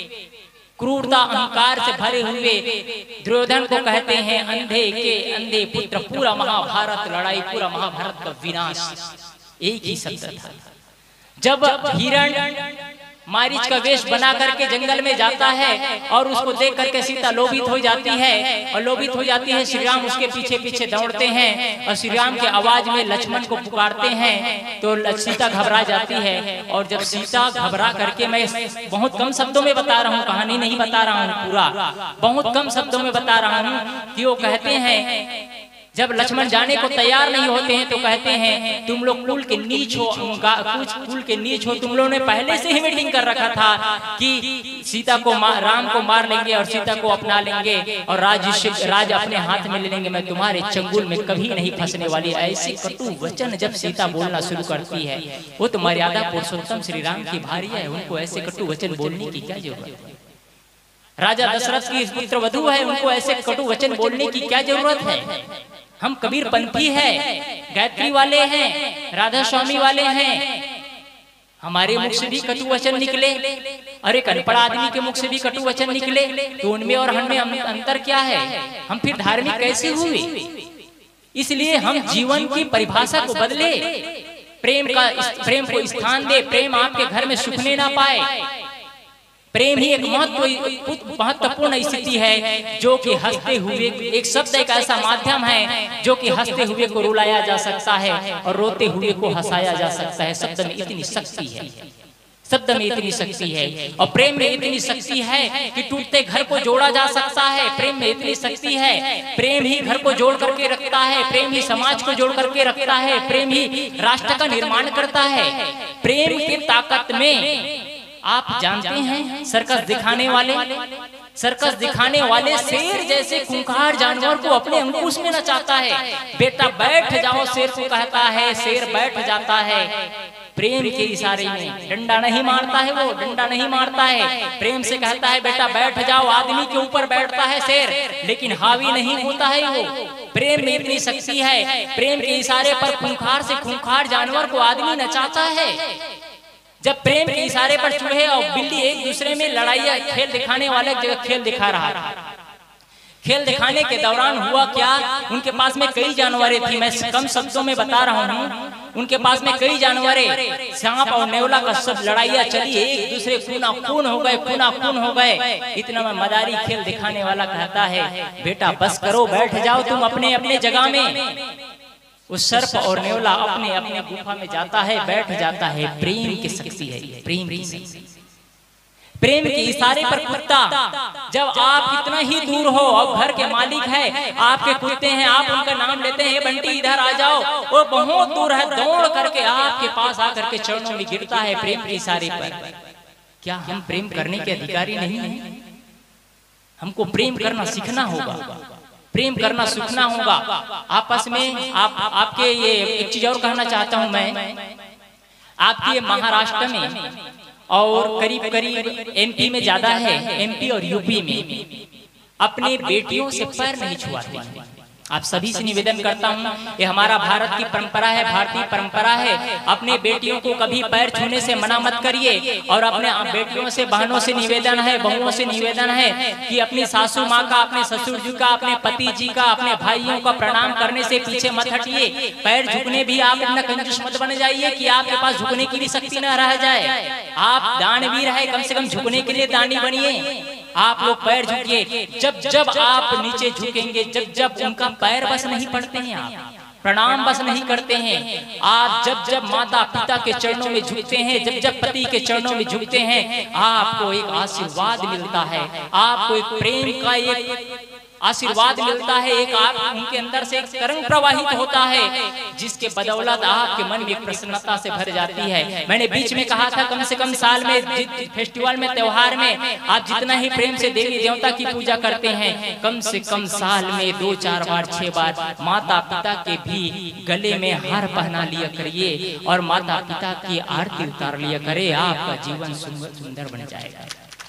क्रूरता अहंकार से भरे हुए दुर्योधन को कहते हैं अंधे के अंधे पुत्र, पूरा महाभारत लड़ाई, पूरा महाभारत का विनाश एक ही शब्द था। जब हिरण मारीच का वेश बना करके जंगल में जाता है और उसको देख करके सीता लोभित हो जाती है और लोभित हो जाती है, श्री राम उसके पीछे पीछे दौड़ते हैं और श्री राम के आवाज में लक्ष्मण को पुकारते हैं तो सीता घबरा जाती है। और जब सीता घबरा करके, मैं बहुत कम शब्दों में बता रहा हूँ, कहानी नहीं बता रहा हूँ पूरा, बहुत कम शब्दों में बता रहा हूँ कि वो कहते हैं जब लक्ष्मण जाने को तैयार नहीं होते हैं तो कहते हैं तुम लोग कुल के नीच हो, कुछ कुल के नीच हो, तुम लोगों ने पहले से ही मीटिंग कर रखा था कि सीता को राम को मार लेंगे और सीता को अपना लेंगे और राज राज अपने हाथ में ले लेंगे, मैं तुम्हारे चंगुल में कभी नहीं फंसने वाली। ऐसे कटु वचन जब सीता बोलना शुरू करती है, वो तो मर्यादा पुरुषोत्तम श्री राम की भारी है, उनको ऐसे कटु वचन बोलने की क्या जरूरत है? राजा दशरथ की पुत्र वधू है, उनको ऐसे कटु वचन बोलने की क्या जरूरत है? हम कबीर पंथी है, गायत्री वाले हैं, राधा स्वामी वाले हैं, हमारे मुख से भी कटु वचन निकले और एक अनपढ़ आदमी के मुख से भी कटु वचन निकले, तो उनमें और हमें अंतर क्या है? हम फिर धार्मिक कैसे हुए? इसलिए हम जीवन की परिभाषा को बदले, प्रेम का प्रेम को स्थान दे, प्रेम आपके घर में सुखने ना पाए। प्रेम ही एक महत्व महत्वपूर्ण स्थिति है जो कि हंसते हुए, एक शब्द एक ऐसा माध्यम है जो कि हंसते हुए को रुलाया जा सकता है और रोते हुए को हंसाया जा सकता है। शब्द में इतनी शक्ति है, शब्द में इतनी शक्ति है और प्रेम में इतनी शक्ति है कि टूटते घर को जोड़ा जा सकता है। प्रेम में इतनी शक्ति है, प्रेम ही घर को जोड़ करके रखता है, प्रेम ही समाज को जोड़ करके रखता है, प्रेम ही राष्ट्र का निर्माण करता है। प्रेम की ताकत में आप जानते हैं सर्कस दिखाने वाले सर्कस दिखाने वाले शेर जैसे खूंखार जानवर को अपने अंकुश में नचाता है। बेटा बैठ जाओ शेर को कहता है, शेर बैठ जाता है। प्रेम के इशारे में डंडा नहीं मारता है, वो डंडा नहीं मारता है, प्रेम से कहता है बेटा बैठ जाओ। आदमी के ऊपर बैठता है शेर, लेकिन हावी नहीं होता है वो। प्रेम में इतनी शक्ति है, प्रेम के इशारे पर खूंखार से खूंखार जानवर को आदमी नचाता है। जब प्रेम के इशारे पर चूहे और बिल्ली एक दूसरे में लड़ाई खेल दिखाने वाले जगह खेल दिखा रहा था, खेल दिखाने के दौरान हुआ क्या, उनके पास में कई जानवरें थी, मैं कम शब्दों में बता रहा हूँ। उनके पास में कई जानवरें, सांप और नेवला का सब लड़ाइयाँ चली, एक दूसरे खूना खून हो गए खूना खून हो गए। इतना में मदारी खेल दिखाने वाला कहता है बेटा बस करो, बैठ जाओ तुम अपने अपने जगह में। उस सर्प और नेवला अपने अपने गुफा में जाता है, बैठ जाता है। प्रेम की शक्ति है, प्रेम की शक्ति। प्रेम के इशारे पर कुत्ता, जब आप कितना ही दूर हो और घर के मालिक है, आपके कुत्ते हैं, आप उनका नाम लेते हैं बंटी इधर आ जाओ, वो बहुत दूर है, दौड़ करके आपके पास आकर के चरणों में गिरता है प्रेम के इशारे पर। क्या हम प्रेम करने के अधिकारी नहीं हैं? हमको प्रेम करना सीखना होगा, प्रेम करना सीखना होगा आपस में। आप आपके ये एक चीज और कहना चाहता हूं मैं, आपके महाराष्ट्र में और करीब करीब एमपी में ज्यादा है, एमपी और यूपी में अपने बेटियों से पैर नहीं छुआते हैं। आप सभी से निवेदन करता हूँ, ये हमारा भारत की परंपरा है, भारतीय परंपरा है। अपने बेटियों को कभी पैर छूने से मना मत करिए। और अपने बेटियों से, बहनों से निवेदन है, बहुओं से निवेदन है कि अपनी सासू माँ का, अपने ससुर जी का, अपने पति जी का, अपने भाइयों का प्रणाम करने से पीछे मत हटिए। पैर झुकने भी आप इतना कंजूस मत बन जाइए कि आपके पास झुकने की भी शक्ति न रह जाए। आप दानवीर है, कम से कम झुकने के लिए दानी बनिए। आप लोग पैर झुकिए। जब जब आप नीचे झुकेंगे, जब जब उनका पैर बस नहीं पड़ते हैं आप प्रणाम बस नहीं करते हैं। आप जब जब माता पिता के चरणों में झुकते हैं, जब जब पति के चरणों में झुकते हैं, आपको एक आशीर्वाद मिलता है, आपको एक प्रेम का एक आशीर्वाद मिलता है, एक आप उनके अंदर से एक तरंग प्रवाहित होता है, जिसके बदौलत आपके मन में एक प्रसन्नता से भर जाती है। मैंने बीच में कहा था कम से कम साल में फेस्टिवल में, त्योहार में आप जितना ही प्रेम से देवी देवता की पूजा करते हैं, कम से कम साल में दो चार बार छह बार माता पिता के भी गले में हार पहना लिया करिए और माता पिता की आरती उतार लिया करे। आपका जीवन सुंदर बन जाएगा।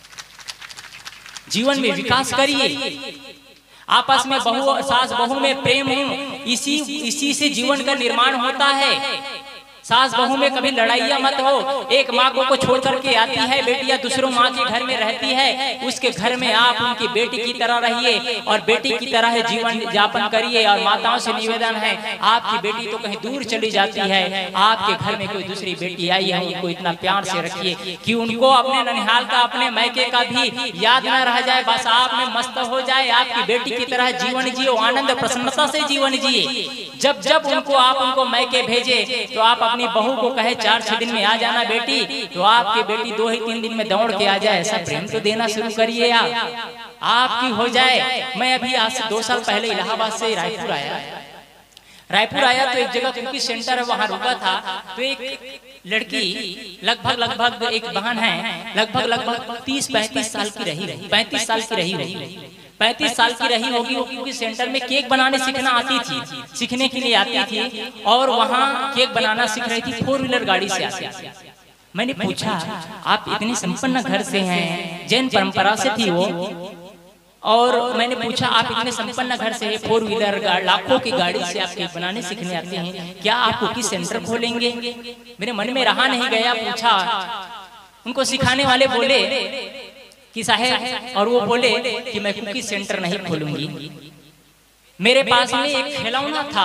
जीवन में विकास करिए। आपस में बहु सास बहू में प्रेम हो, इसी इसी से जीवन का निर्माण होता है। सास बहू में कभी लड़ाइयाँ मत हो। एक माँ को, को छोड़ करके आती है बेटियां, दूसरों माँ के घर में रहती है, उसके घर में आप उनकी बेटी की तरह रहिए और बेटी की तरह जीवन यापन करिए। और माताओं से निवेदन है, आपकी बेटी तो कहीं दूर चली जाती है, आपके घर में कोई दूसरी बेटी आई है, उनको इतना प्यार से रखिए कि उनको अपने ननिहाल का, अपने मैके का भी याद न रह जाए, बस आप में मस्त हो जाए। आपकी बेटी की तरह जीवन जियो, आनंद प्रसन्नता से जीवन जिए। जब जब उनको आप उनको मैके भेजे तो आप अपनी बहू को कहे चार छह दिन में आ जाना बेटी, तो आपकी बेटी दो ही तीन दिन में दौड़ के आ जाए। ऐसा प्रेम तो देना शुरू करिए आप, आपकी हो जाए। मैं अभी आज से दो साल पहले इलाहाबाद से रायपुर आया रायपुर आया तो एक जगह कुकी सेंटर है, वहाँ रुका था। तो एक लड़की लगभग लगभग एक बहन है, लगभग लगभग तीस पैंतीस साल की रही रही पैंतीस साल की रही रही पैंतीस साल की रही होगी। वो क्योंकि सेंटर में केक बनाने सीखना आती थी, सीखने के लिए आती थी और वहाँ केक बनाना सीख रही थी, फोर व्हीलर गाड़ी से आती थी। मैंने पूछा, आप इतनी संपन्न घर से हैं, जैन परंपरा से थी वो, और मैंने पूछा आप इतने संपन्न घर से, फोर व्हीलर लाखों की गाड़ी से आप केक बनाने सीखने आते हैं, क्या आप कुकी सेंटर खोलेंगे? मेरे मन में रहा नहीं गया, पूछा। उनको सिखाने वाले बोले कि साहेब, और वो बोले कि मैं कुकी सेंटर नहीं खोलूंगी। मेरे पास में एक खिलौना था,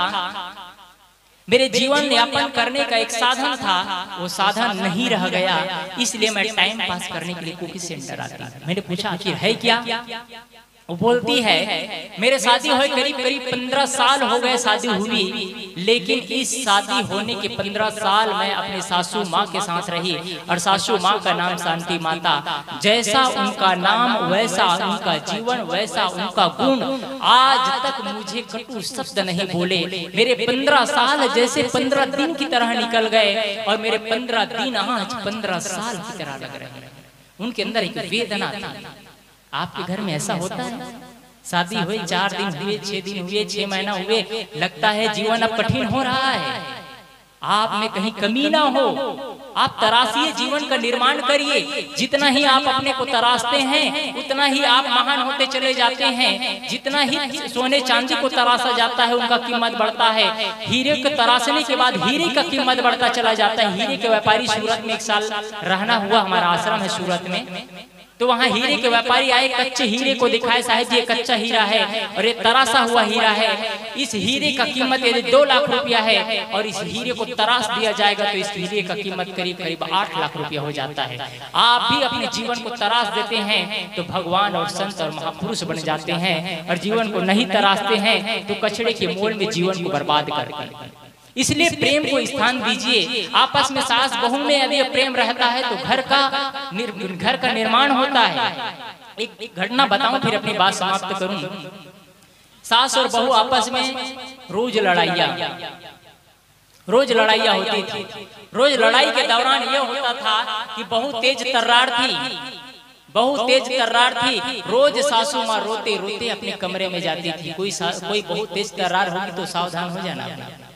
मेरे जीवन यापन करने का एक साधन था, वो साधन नहीं रह गया, इसलिए मैं टाइम पास करने के लिए कुकी सेंटर आता। मैंने पूछा आखिर है क्या? वो बोलती है मेरे शादी हुए करीब करीब पंद्रह साल हो गए शादी हुई, लेकिन इस शादी होने के पंद्रह साल मैं अपने सासू माँ के साथ रही, और सासू माँ का नाम शांति माता। जैसा उनका नाम वैसा उनका जीवन, वैसा उनका गुण, आज तक मुझे कटु शब्द नहीं बोले। मेरे पंद्रह साल जैसे पंद्रह दिन की तरह निकल गए, और मेरे पंद्रह दिन आज पंद्रह साल की तरह लग रहे हैं। उनके अंदर एक वेदना थी। आपके घर में ऐसा होता है? शादी हुई चार दिन हुए, छह दिन हुए, छह महीना हुए, लगता है जीवन अब कठिन हो रहा है, आप में कहीं कमी ना हो। आप तराशिए, जीवन का निर्माण करिए। जितना ही आप अपने को तराशते हैं, उतना ही आप महान होते चले जाते हैं। जितना ही सोने चांदी को तराशा जाता है, उनका कीमत बढ़ता है। हीरे को तराशने के बाद हीरे का कीमत बढ़ता चला जाता है। हीरे के व्यापारी सूरत में एक साल रहना हुआ, हमारा आश्रम है सूरत में, तो वहाँ हीरे के व्यापारी आए, कच्चे हीरे को दिखाए, साहब जी ये कच्चा हीरा है और ये तराशा हुआ हीरा है, इस हीरे का कीमत यदि दो लाख रुपया है और इस हीरे को तराश दिया जाएगा तो इस हीरे का कीमत करीब करीब आठ लाख रुपया हो जाता है। आप भी अपने जीवन को तराश देते हैं तो भगवान और संत और महापुरुष बन जाते हैं, और जीवन को नहीं तराशते हैं तो कचड़े के मोल में जीवन को बर्बाद करते हैं। इसलिए प्रेम को स्थान दीजिए। आपस में सास बहू में यदि प्रेम रहता है तो घर का घर का निर्माण होता है। एक घटना बताऊं फिर अपनी बात समाप्त करूं। सास और बहू आपस में रोज लड़ाइयाँ रोज लड़ाइयाँ होती थी। रोज लड़ाई के दौरान यह होता था कि बहुत तेज तर्रार थी बहुत तेज तर्रार थी रोज सासू माँ रोते रोते अपने कमरे में जाती थी। कोई कोई बहुत तेज तर्रार होगी तो सावधान हो जाना।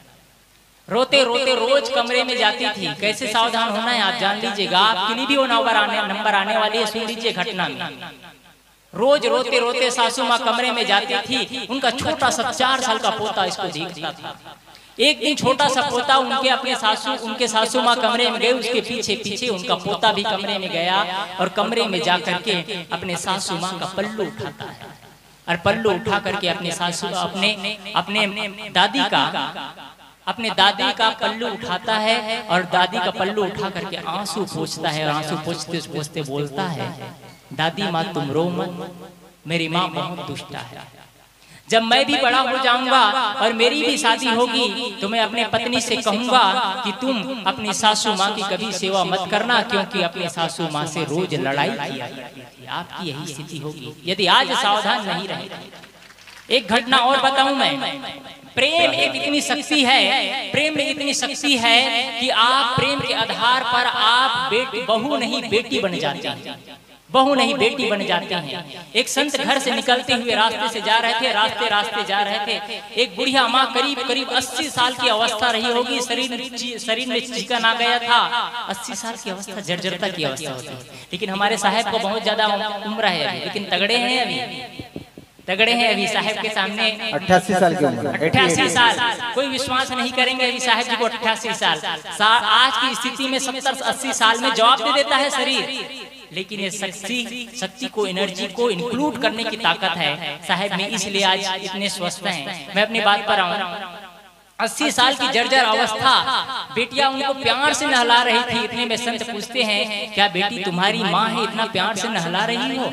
रोते रोते रोज कमरे में जाती थी। कैसे सावधान होना है आप जान लीजिएगा, आपके लिए भी वो नंबर आने नंबर आने वाली है, सुन लीजिए घटना में। रोज रोते रोते सासू माँ कमरे में जाती थी। उनका छोटा सा चार साल का पोता इसको देखता था। एक दिन छोटा सा पोता उनके अपने सासू उनके सासू माँ कमरे में गए, उसके पीछे पीछे उनका पोता भी कमरे में गया और कमरे में जा करके अपने सासू माँ का पल्लू उठाता है और पल्लू उठा करके अपने सासू अपने अपने दादी का अपने दादी का पल्लू उठाता है और दादी का पल्लू उठा करके आंसू पोंछता है और आंसू पोंछते पोंछते बोलता है, दादी माँ तुम रो मत, मेरी माँ बहुत दुष्टा है। जब मैं भी बड़ा हो जाऊंगा और मेरी भी शादी होगी तो मैं अपने पत्नी से कहूंगा कि तुम अपनी सासू माँ की कभी सेवा मत करना, क्योंकि अपनी सासू माँ से रोज लड़ाई किया करती थी। आपकी यही स्थिति होगी यदि आज सावधान नहीं रहे। एक घटना और बताऊं मैं। प्रेम एक इतनी शक्ति है, प्रेम में इतनी शक्ति है कि आप प्रेम के आधार पर आप बेटी बहू नहीं बेटी बन जाते हैं, बहू नहीं बेटी बन जाते हैं। एक संत घर से निकलते हुए रास्ते से जा रहे थे, रास्ते रास्ते जा रहे थे। एक बुढ़िया माँ करीब करीब अस्सी साल की अवस्था रही होगी, शरीर शरीर में चिकन आ गया था। अस्सी साल की अवस्था जर्जरता की अवस्था होती है। लेकिन हमारे साहब को बहुत ज्यादा उम्र है, लेकिन तगड़े हैं, अभी तगड़े हैं। अभी साहब के सामने अट्ठासी साल की उम्र, अट्ठासी साल, कोई विश्वास नहीं करेंगे अभी साहब जी को अट्ठासी साल। आज की स्थिति में सत्तर अस्सी साल में जवाब दे देता है शरीर। लेकिन ये शक्ति शक्ति को, एनर्जी को इंक्लूड करने की ताकत है साहब में, इसलिए आज इतने स्वस्थ हैं। मैं अपनी बात पर आऊं। अस्सी साल की जर्जर अवस्था, बेटियां उनको प्यार से नहला रही थी। इतने में संत पूछते हैं, क्या बेटी तुम्हारी माँ है, इतना प्यार से नहला रही हो?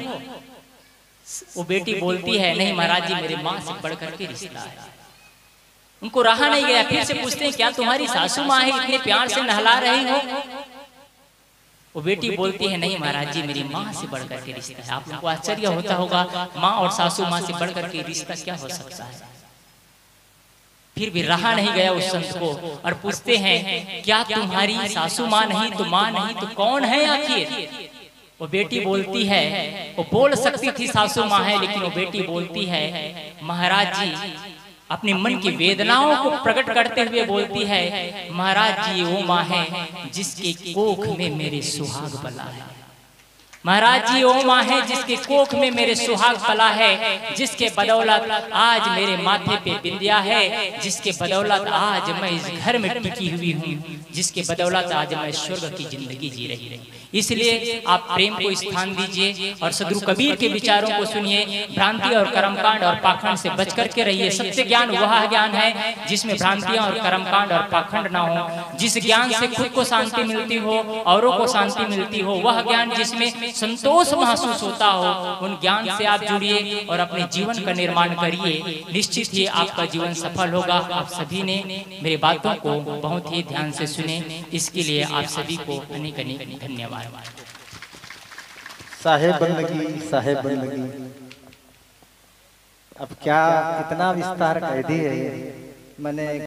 वो बेटी बोलती है, नहीं महाराज जी, मेरी माँ से बढ़ करके रिश्ता है। उनको रहा नहीं गया, फिर से पूछते हैं, क्या तुम्हारी सासू माँ है, इतने प्यार से नहला रही हो? वो बेटी बोलती है, नहीं महाराज जी, मेरी माँ से बढ़ करके रिश्ता है। आप लोगों को आश्चर्य होता होगा, माँ और सासू माँ से बढ़ करके रिश्ता क्या हो सकता है? फिर भी रहा नहीं गया उस संत को और पूछते हैं, क्या तुम्हारी सासू माँ नहीं तो माँ नहीं तो कौन है आखिर? वो बेटी बोलती है, वो बोल सकती थी सासू माँ है, लेकिन वो बेटी बोलती है, महाराज जी, अपने मन की वेदनाओं को प्रकट करते हुए बोलती है, महाराज जी वो माँ है जिसके कोख में मेरे सुहाग पला है। महाराज जी वो माँ है जिसके कोख में मेरे सुहाग पला है, जिसके बदौलत आज मेरे माथे पे बिंदिया है, जिसके बदौलत आज मैं इस घर में टिकी हुई हूँ, जिसके बदौलत आज मैं स्वर्ग की जिंदगी जी रही हूँ। इसलिए आप प्रेम को स्थान दीजिए और सदगुरु कबीर के विचारों को सुनिए। भ्रांति और कर्मकांड और पाखंड से बच करके रहिए। सत्य ज्ञान वह ज्ञान है जिसमें भ्रांतियां और कर्मकांड और पाखंड ना हो, जिस ज्ञान से खुद को शांति मिलती हो, औरों को शांति मिलती हो, वह ज्ञान जिसमें संतोष महसूस होता हो, उन ज्ञान से आप जुड़िए और अपने जीवन का निर्माण करिए। निश्चित ही आपका जीवन सफल होगा। आप सभी ने मेरी बातों को बहुत ही ध्यान से सुने, इसके लिए आप सभी को अनेक अनेक धन्यवाद। साहेब बंदगी, साहेब बंदगी, अब क्या कितना विस्तार कह दिए मैंने।